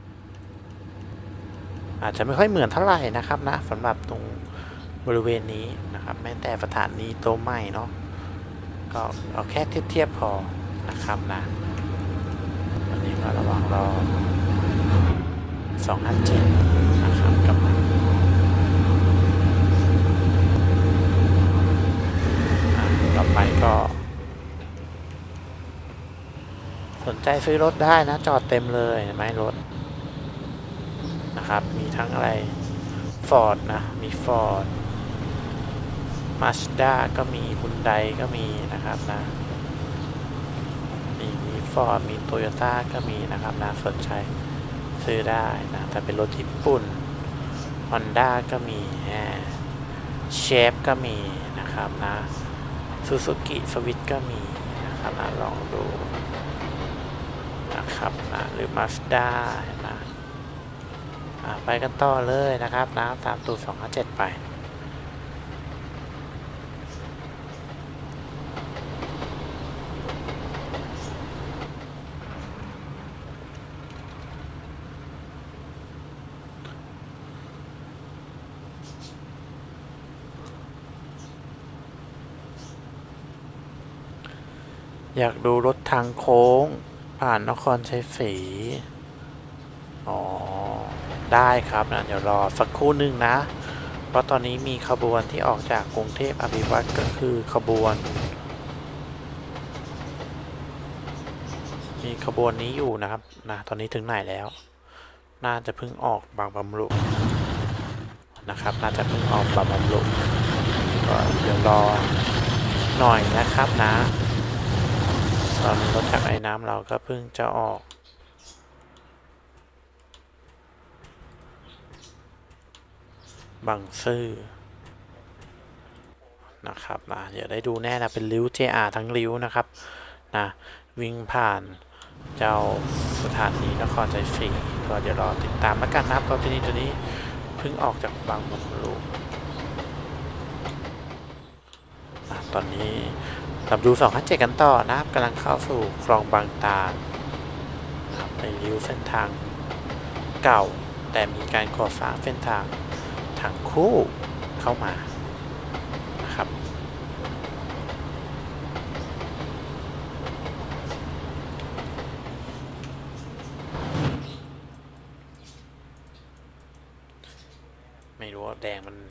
อาจจะไม่ค่อยเหมือนเท่าไหร่นะครับนะสำหรับตรงบริเวณนี้นะครับแม้แต่สถานีตัวใหม่เนาะก็เอาแค่เทียบพอนะครับนะวันนี้ก็ระหว่างรอ257นะครับกำลังต่อไปก็สนใจซื้อรถได้นะจอดเต็มเลยเห็นไหมรถนะครับมีทั้งอะไรฟอร์ดนะมีฟอร์ดมาสด้าก็มีฮุนไดก็มีนะครับนะมีฟอร์ดมีโตโยต้าก็มีนะครับนะสนใจซื้อได้นะแต่เป็นรถญี่ปุ่นฮอนด้าก็มีเชฟก็มีนะครับนะซูซูกิสวิตก็มีนะครับนะลองดูนะครับนะหรือมาสด้านะไปกันต่อเลยนะครับนะตามตู257ไปอยากดูรถทางโค้งผ่านนครชัยศรีได้ครับนะเดี๋ยวรอสักครู่นึงนะเพราะตอนนี้มีขบวนที่ออกจากกรุงเทพอภิวัตรก็คือขบวนนี้อยู่นะครับนะตอนนี้ถึงไหนแล้วน่าจะเพิ่งออกบางบำรุนะครับน่าจะเพิ่งออกบางบำรุก็เดี๋ยวรอหน่อยนะครับนะตอนรถจากไอ้น้ำเราก็เพิ่งจะออกบางซื่อนะครับนะเดี๋ยวได้ดูแน่นะเป็นริ้ว JR ทั้งริ้วนะครับนะวิ่งผ่านเจ้าสถานีนครชัยศรีก็เดี๋ยวรอติดตามแล้วกันนะครับเพราะที่นี่ตัวนี้เพิ่งออกจากบางบำรุตอนนี้เราดู257กันต่อนะครับกำลังเข้าสู่คลองบางตาลนะครับในริ้วเส้นทางเก่าแต่มีการก่อสร้างเส้นทางทางคู่เข้ามานะครับไม่รู้ว่าแดงมัน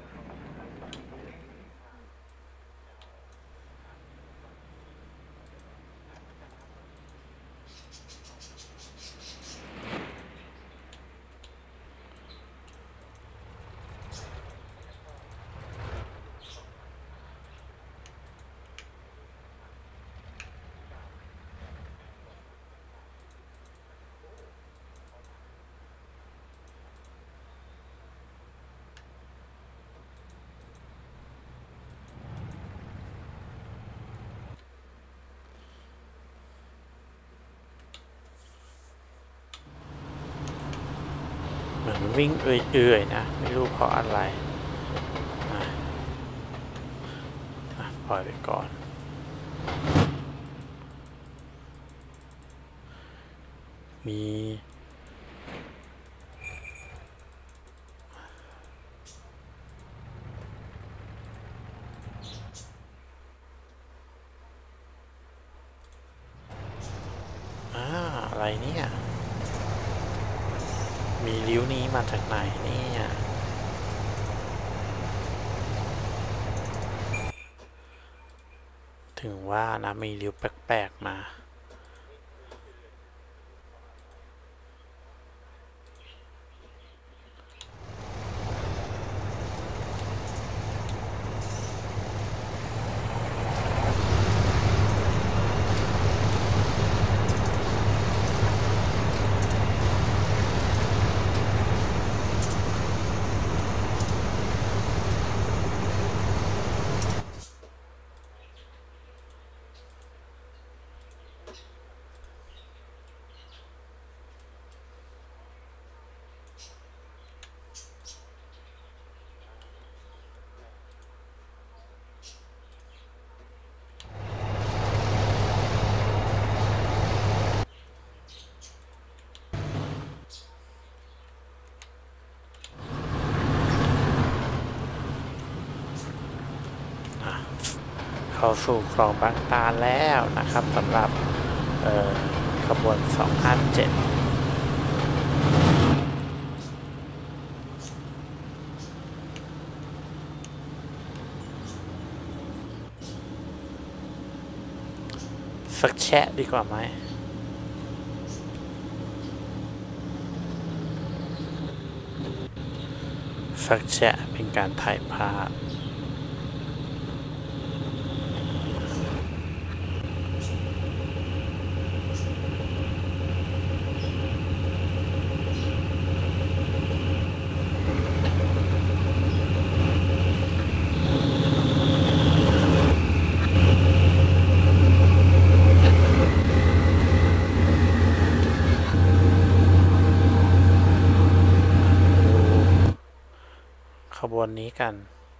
เหมือนวิ่งเอื่อยๆนะไม่รู้เพราะอะไรปล่อยไปก่อนมีอะไรเนี่ยมีริ้วนี้มาจากไหนเนี่ยถึงว่านะมีริ้วแปลกๆมาเข้าสู่คลองบางตาลแล้วนะครับสำหรับขบวน257สักแชะดีกว่าไหมสักแชะเป็นการถ่ายภาพขบวนนี้กัน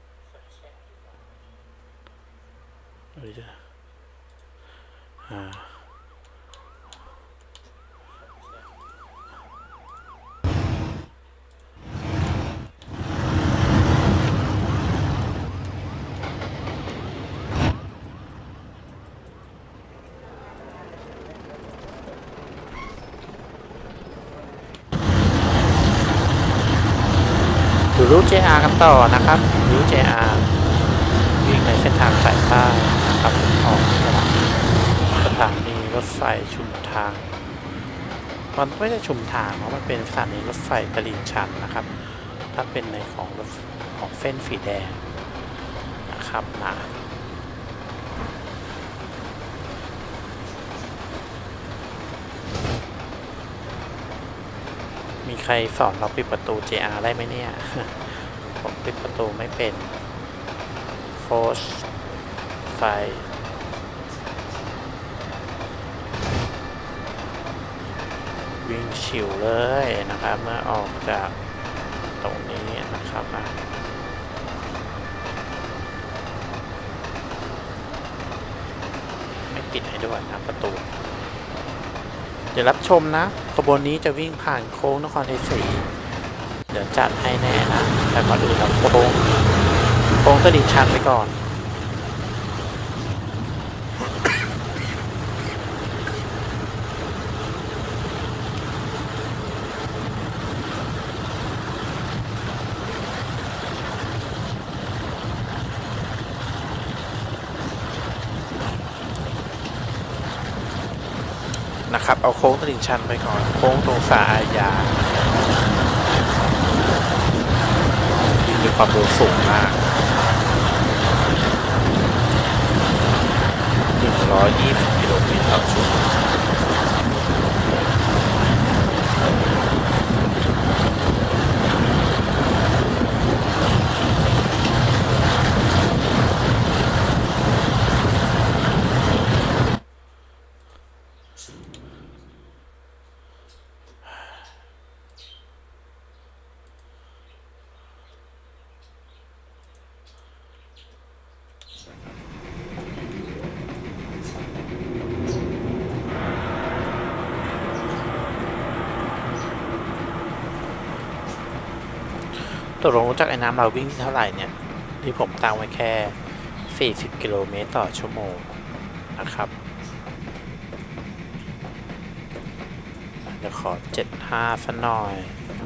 ดูรูท JR กันต่อนะครับรูท JR วิ่งในเส้นทางสายใต้นะครับออกจากสถานีรถไฟชุมทางมันไม่ได้ชุมทางเพราะมันเป็นสถานีรถไฟตลิ่งชันนะครับถ้าเป็นในของเส้นสีแดงนะครับนะมีใครสอนเราปิดประตู JR ได้ไหมเนี่ย ผมปิดประตูไม่เป็นโค้ชไฟวิ่งฉิวเลยนะครับเมื่อออกจากตรงนี้นะครับนะไม่ปิดให้ด้วยนะประตูเดี๋ยวรับชมนะขบวนนี้จะวิ่งผ่านโค้งนครชัยศรีเดี๋ยวจัดให้แน่นะแต่ก่อนอื่นเราโค้งตลิ่งชันไปก่อนนะครับเอาโค้งตลิ่งชันไปก่อนโค้งตรงสาอาญามีความเร็วสูงมาก120 กิโลเมตรต่อชั่วโมงตกลงรู้จักไอ้น้ำเราวิ่งที่เท่าไหร่เนี่ยที่ผมตั้งไว้แค่40 กิโลเมตรต่อชั่วโมงนะครับเดี๋ยวขอ75สักหน่อย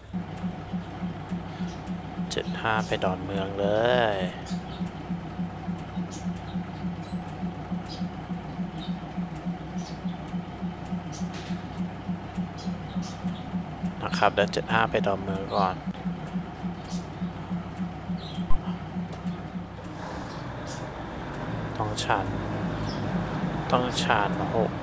75ไปดอนเมืองเลยนะครับเดี๋ยว75ไปดอนเมืองก่อนต้องชัน6 5 6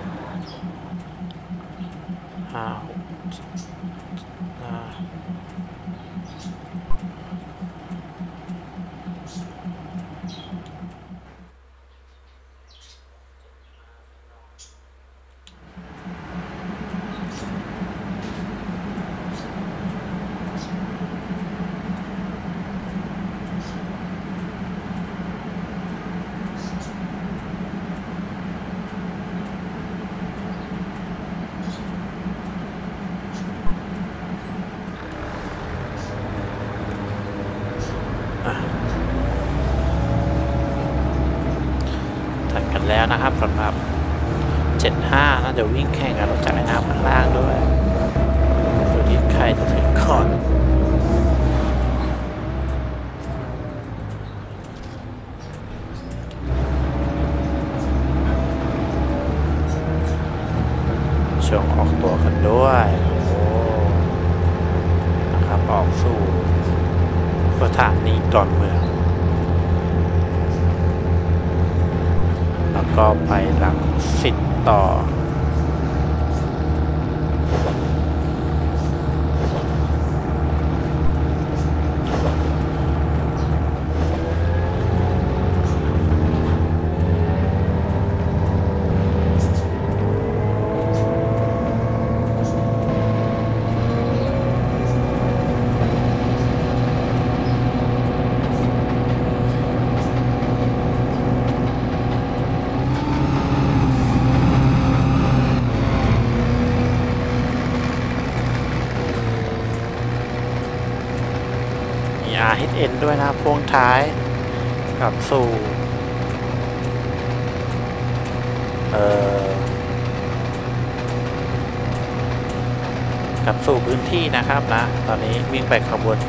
ถัดกันแล้วนะครับสำหรับ75น่าจะวิ่งแข่งกันรถจักรยานน้ำข้างล่างด้วยดูที่ใครจะถึงก่อนช่วงออกตัวกันด้วยนะครับออกสู่สถานีดอนเมืองแล้วก็ไปรังสิตต่อ น RHN ด้วยนะพ่วงท้ายกับสู่กับสู่พื้นที่นะครับนะตอนนี้วิ่งไปขบวน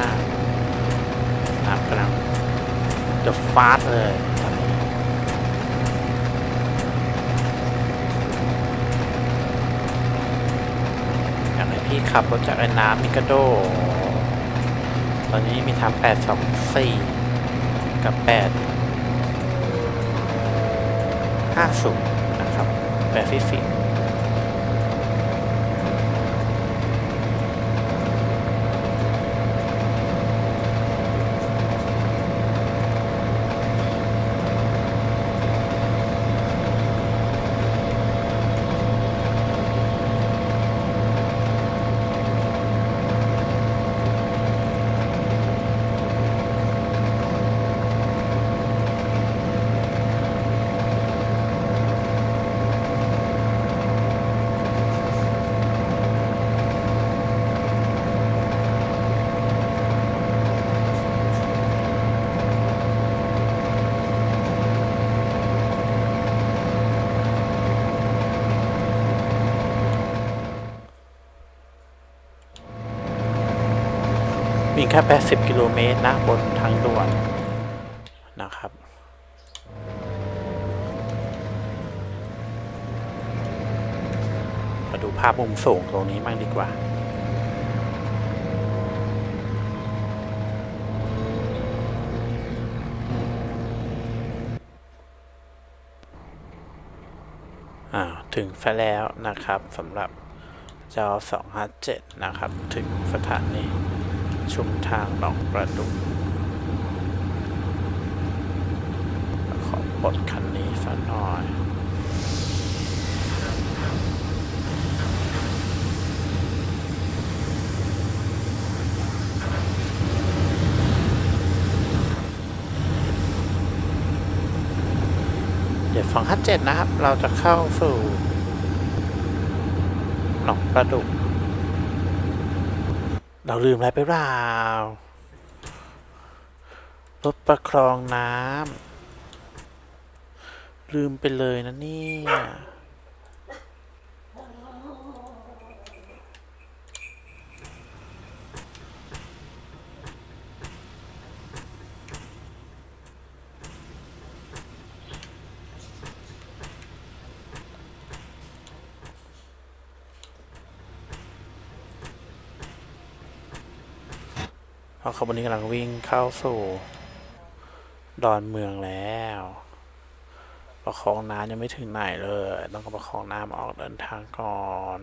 75กำลังจะฟาสเลยตอนนี้อยากให้พี่ขับรถจากไอ้น้ำมิกาโดตอนนี้มีทำ824กับ850นะครับ840วิ่งแค่80กิโลเมตรนะบนทางด่วนนะครับมาดูภาพมุมสูงตรงนี้บ้างดีกว่าถึงแล้วนะครับสำหรับจอ257นะครับถึงสถานีชุมทางหนองประดุกขอปลดคันนี้สักหน่อยเดี๋ยว257นะครับเราจะเข้าสู่หนองประดุกเราลืมอะไรไปเปล่ารถประคองน้ำลืมไปเลยนะเนี่ยเพราะขบวนนี้กำลังวิ่งเข้าสู่ดอนเมืองแล้วประคองน้ำยังไม่ถึงไหนเลยต้องประคองน้ำออกเดินทางก่อน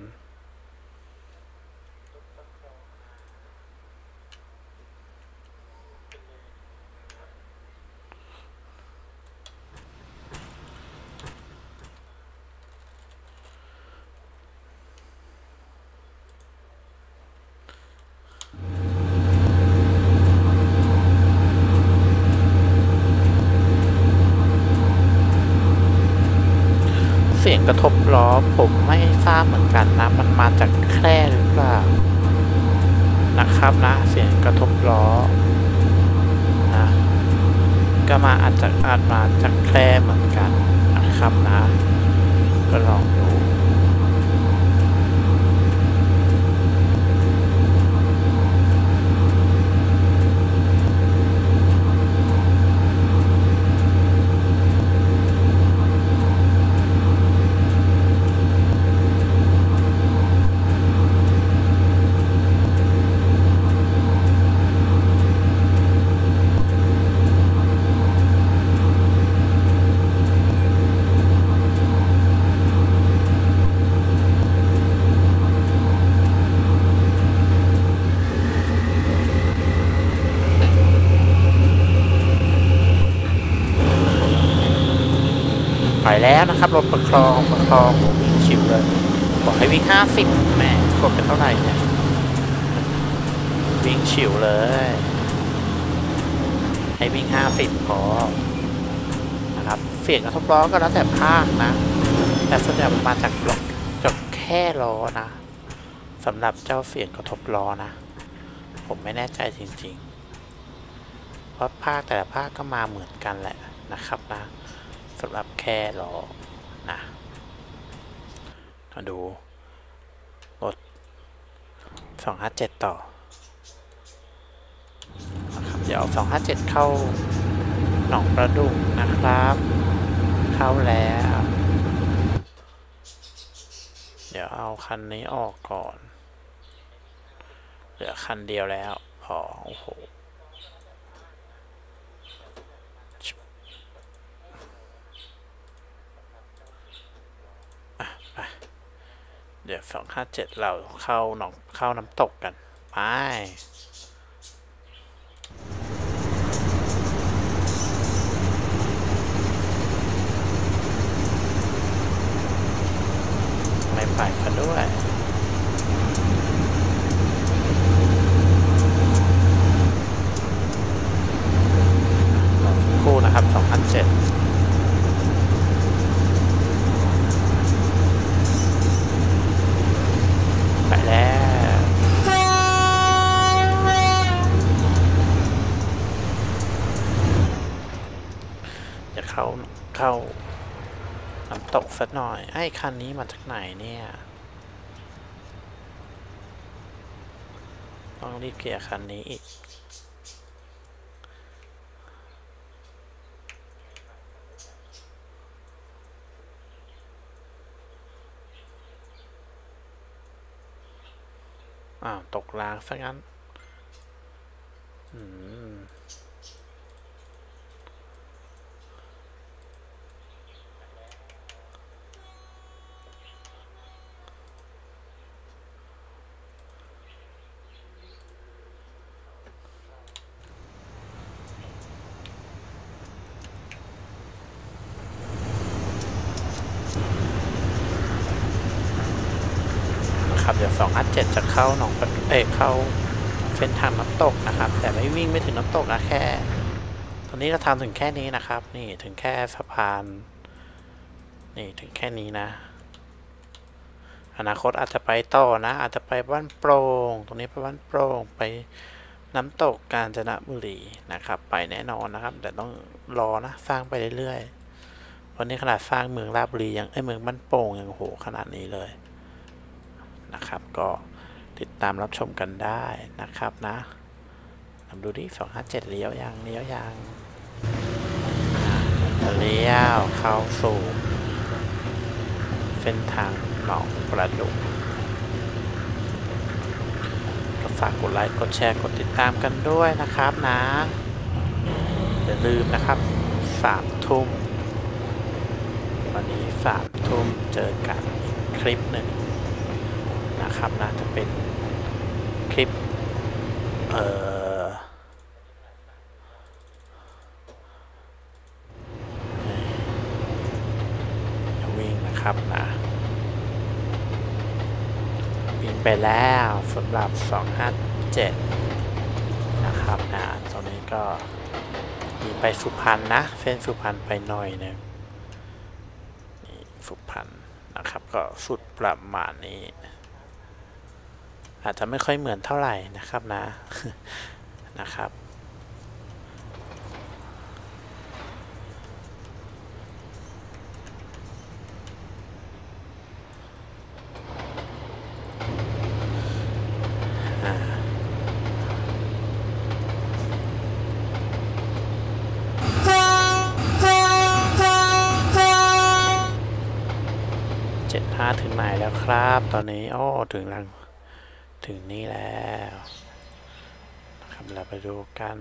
เสียงกระทบล้อผมไม่ทราบเหมือนกันนะมันมาจากแคร่หรือเปล่านะครับนะเสียงกระทบล้อนะก็อาจมาจากแคร่เหมือนกันนะครับนะก็ลองดูไปแล้วนะครับรถประคองผมวิ่งชิวเลยบอกให้วิ่ง50แหมกดเป็นเท่าไหร่เนี่ยวิ่งชิวเลยให้วิ่ง50พอนะครับเสียงกระทบล้อก็แล้วแต่ภาคนะแต่ส่วนใหญ่มันมาจากแค่ล้อนะสำหรับเจ้าเสียงกระทบล้อนะผมไม่แน่ใจจริงๆเพราะภาคแต่ละภาคก็มาเหมือนกันแหละนะครับนะสำหรับแค่ล้อนะมาดูรถ257ต่อนะครับเดี๋ยว257เข้าหนองประดุกนะครับเข้าแล้วเดี๋ยวเอาคันนี้ออกก่อนเหลือคันเดียวแล้วพอโอ้โหไปเดี๋ยว257เราเข้าน้ำตกกันไปไม่ไปซะด้วยคู่นะครับ2,007ไปแล้วจะเข้าน้ำตกสักหน่อยไอ้คันนี้มาจากไหนเนี่ยต้องรีบเคลียร์คันนี้อีกตกรางซะงั้นเดี๋ยว257จะเข้าหนองประดุกเข้าเส้นทางน้ำตกนะครับแต่ไม่วิ่งไม่ถึงน้ำตกนะแค่ตอนนี้เราทำถึงแค่นี้นะครับนี่ถึงแค่สะพานนี่ถึงแค่นี้นะอนาคตอาจจะไปต่อนะอาจจะไปบ้านโปร่งตรงนี้ไปบ้านโปร่งไปน้ำตกกาญจนบุรีนะครับไปแน่นอนนะครับแต่ต้องรอนะสร้างไปเรื่อยๆวันนี้ขนาดสร้างเมืองราชบุรียังเมืองบ้านโป่งยังโหขนาดนี้เลยนะครับก็ติดตามรับชมกันได้นะครับนะทำดูดิ257เลี้ยวยังจะเลี้ยวเข้าสู่เส้นทางหนองประดุกก็ฝากกดไลค์กดแชร์กดติดตามกันด้วยนะครับนะอย่าลืมนะครับ3 ทุ่มวันนี้3 ทุ่มเจอกันอีกคลิปหนึ่งนะครับนะจะเป็นคลิปวิ่งนะครับนะวิ่งไปแล้วสำหรับ257นะครับนะตอนนี้ก็มีไปสุพรรณนะเส้นสุพรรณไปหน่อยหนึ่งนี่สุพรรณนะครับก็สุดประมาณนี้อาจจะไม่ค่อยเหมือนเท่าไหร่นะครับนะนะครับ75ถึงไหนแล้วครับตอนนี้โอ้ถึงนี่แล้วนะครับเราไปดูกัน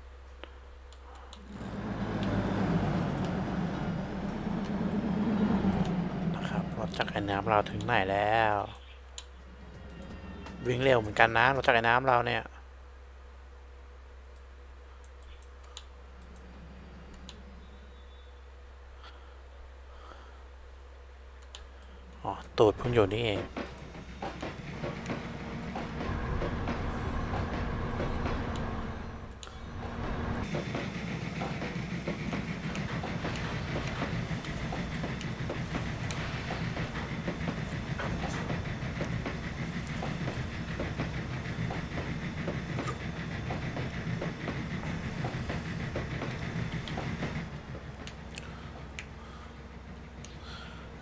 นะครับรถจักรยานน้ำเราถึงไหนแล้ววิ่งเร็วเหมือนกันนะรถจักรยานน้ำเราเนี่ยตูดเพิ่งอยู่นี่เอง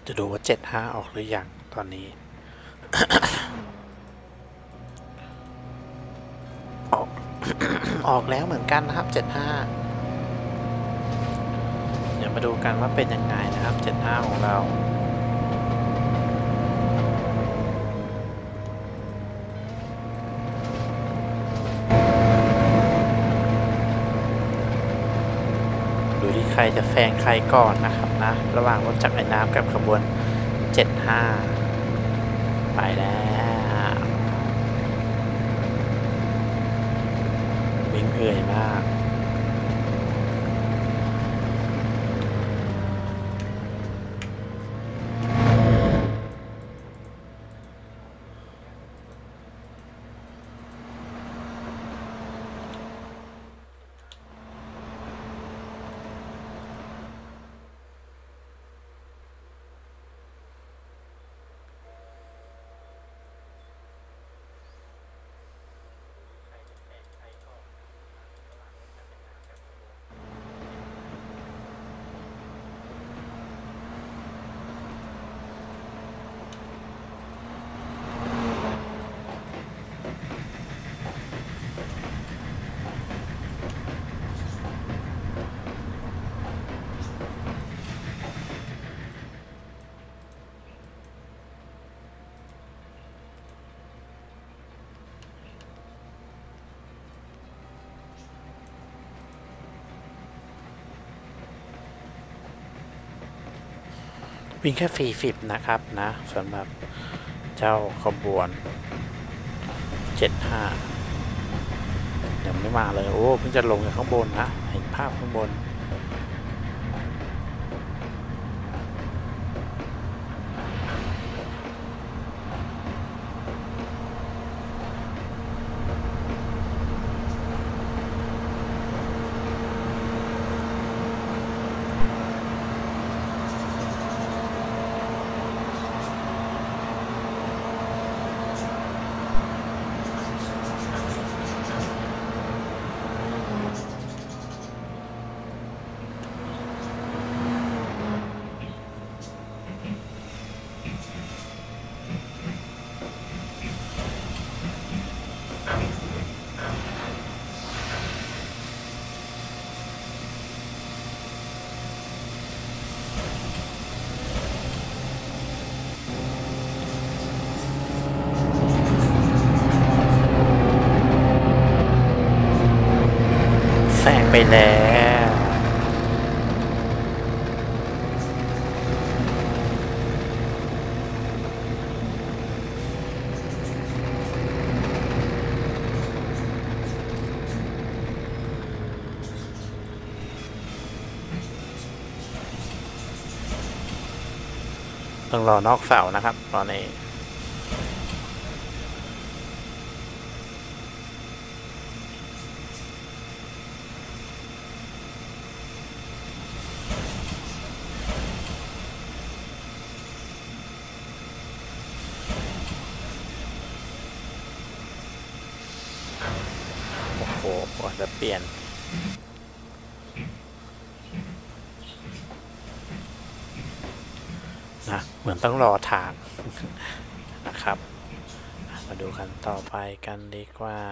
จะดูว่า75ออกหรือยังตอนนี้ ออก ออกแล้วเหมือนกันนะครับ75เดี๋ยวมาดูกันว่าเป็นยังไงนะครับ75ของเราดูที่ใครจะแซงใครก่อนนะครับนะระหว่างรถจักรยานน้ำกับขบวน75ไปแล้ววิ่งเหนื่อยมากวิ่งแค่40นะครับนะสำหรับเจ้าขบวน75ยังไม่มาเลยโอ้เพิ่งจะลงจากข้างบนนะเห็นภาพข้างบนแซงไปแล้วต้องรอนอกเสานะครับตอนนี้โอ้โหกว่าจะเปลี่ยนนะเหมือนต้องรอทาง นะครับมาดูกันต่อไปกันดีกว่า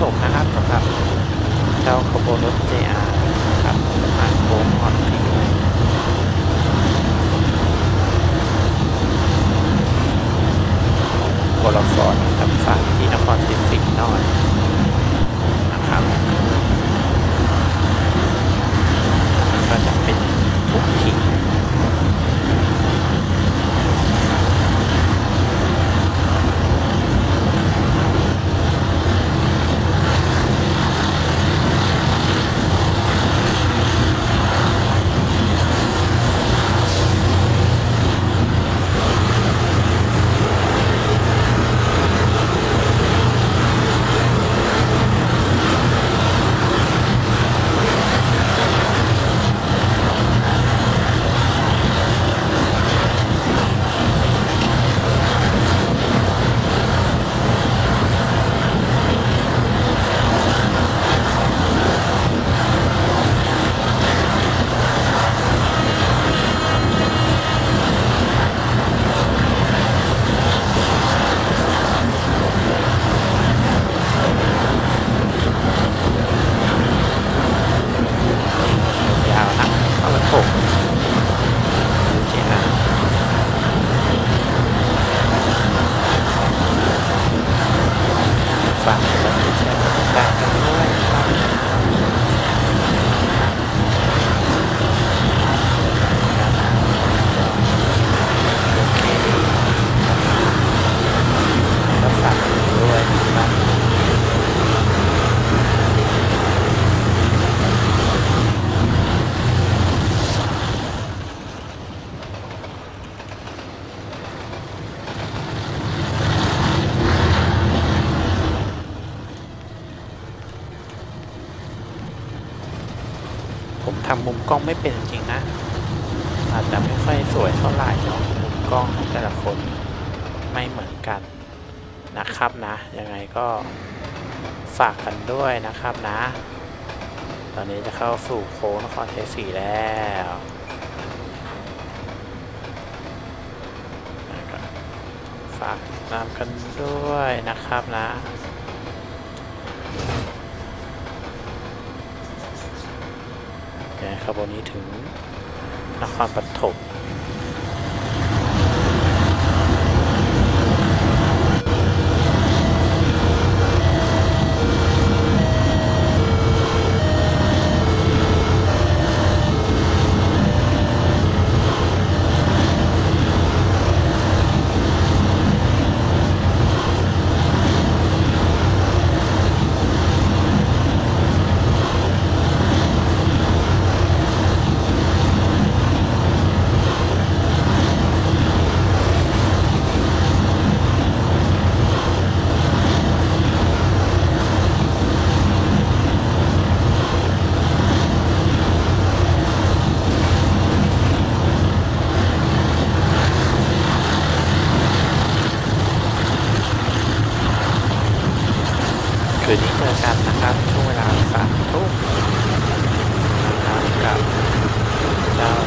มนะครับสำหรับเจ้าขบวนรถ JR ครับจะผ่านโค้งอ่อนสีโกลฟอร์ดกับฝากที่นครศรีหน่อยนะครับก็จะเป็นทุกทีฝากกดไลค์กดแชร์กดติดตามกันด้วยนะครับโอเคแล้วฝากด้วยนะครับผมทำมุมกล้องไม่เป็นจริงนะอาจจะไม่ค่อยสวยเท่าไหร่เนาะมุมกล้องของแต่ละคนไม่เหมือนกันนะครับนะยังไงก็ฝากกันด้วยนะครับนะตอนนี้จะเข้าสู่โค้งนครชัยศรีแล้วฝากติดตามกันด้วยนะครับนะขบวนนี้ถึงนครปฐมคืนนี้เจอกันนะครับช่วงเวลา3 ทุ่มนะครับกับเจ้า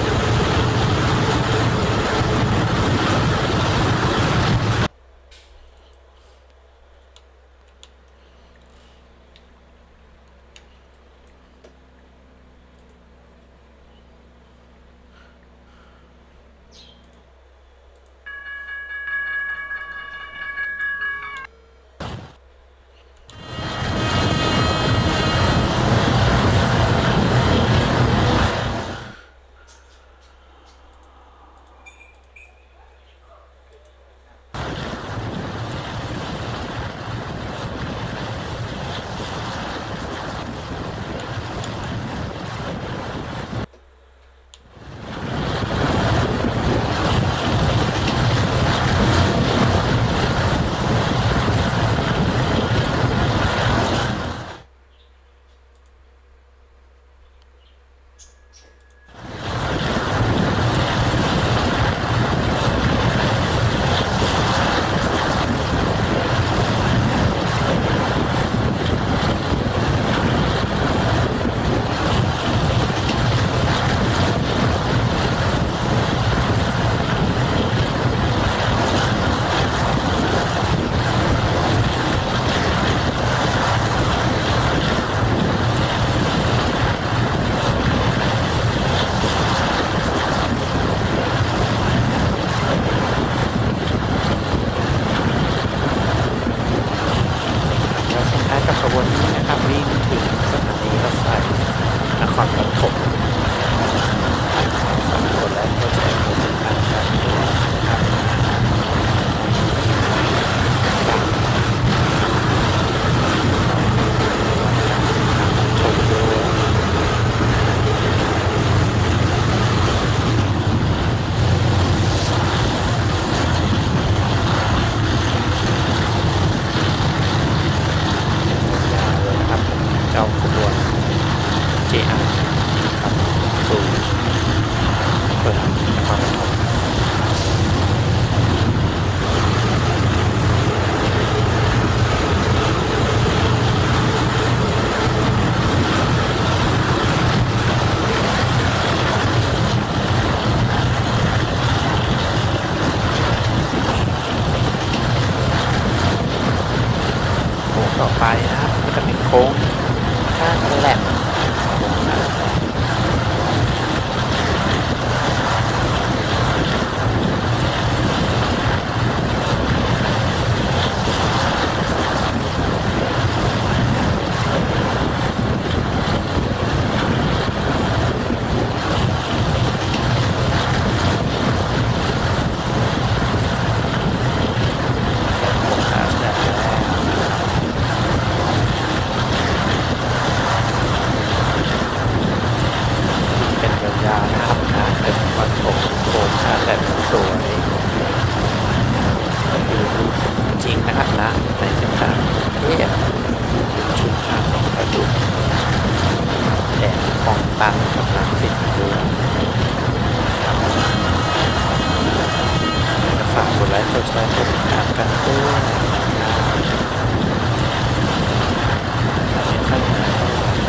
ต่อไปนะครับก็จะเป็นโค้งท่าแหลมโค้งท่าแหลมสวยก็คือรู้สึกจริงนะครับนะในเส้นทางเทพชุมทางของกระดุกแถมคลองตันกับลังสิตด้วยครับฝากกดไลค์กดแชร์กดติดตามกันด้วยนะครับไม่ค่อยนาน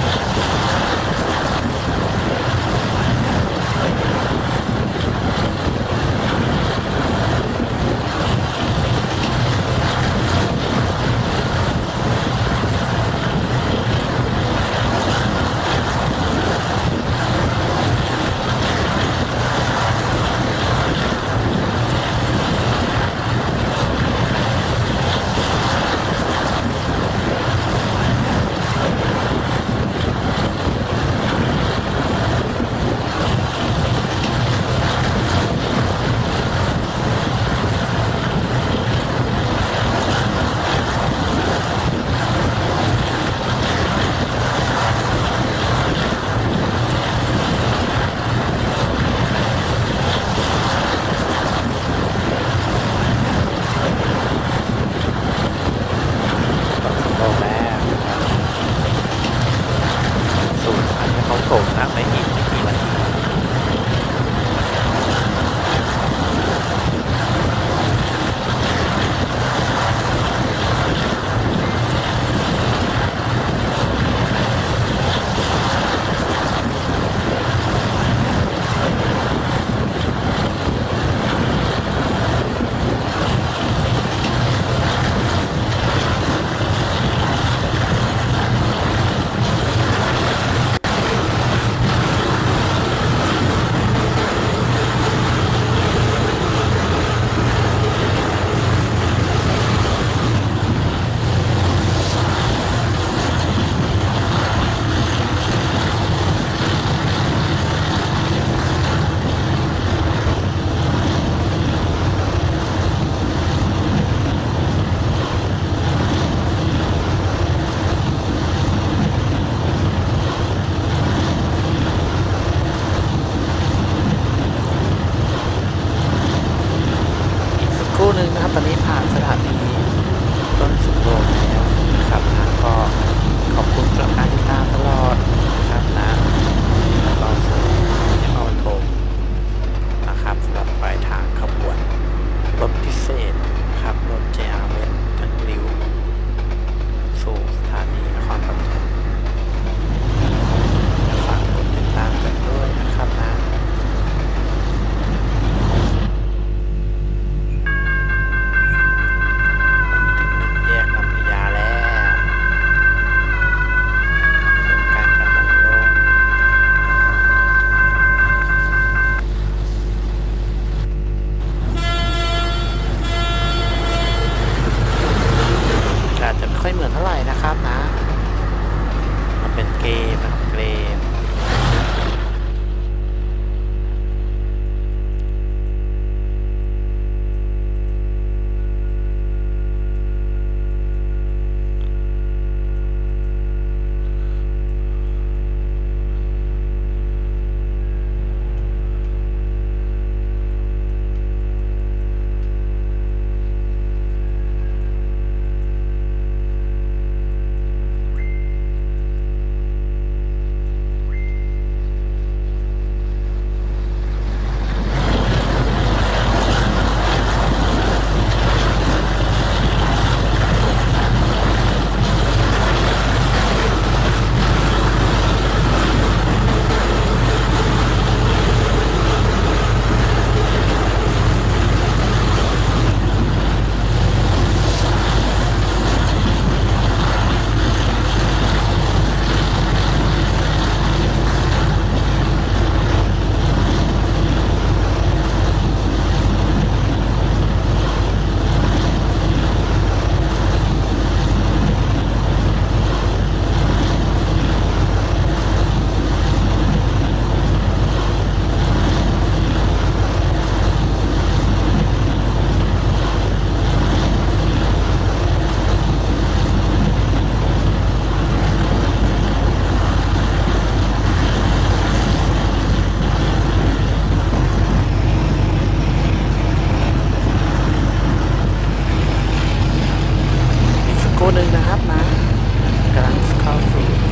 นึงนะครับตอนนี้ผ่านสถานีต้นสุโรงแล้วนะครับนะก็ขอบคุณสำหรับการติดตามตลอดนะครับนะแล้วก็สู่นครปฐมนะครับสำหรับปลายทางขบวนรถพิเศษนะครับรถ JR เวสทันริ้วสู่สถานีนครปฐมฝากกดติดตามกันด้วยนะครับนะค่อยเหมือนเท่าไหร่นะครับนะมันเป็นเกมนะครับเกมหนึ่งนะครับนะกำลังเข้าสู่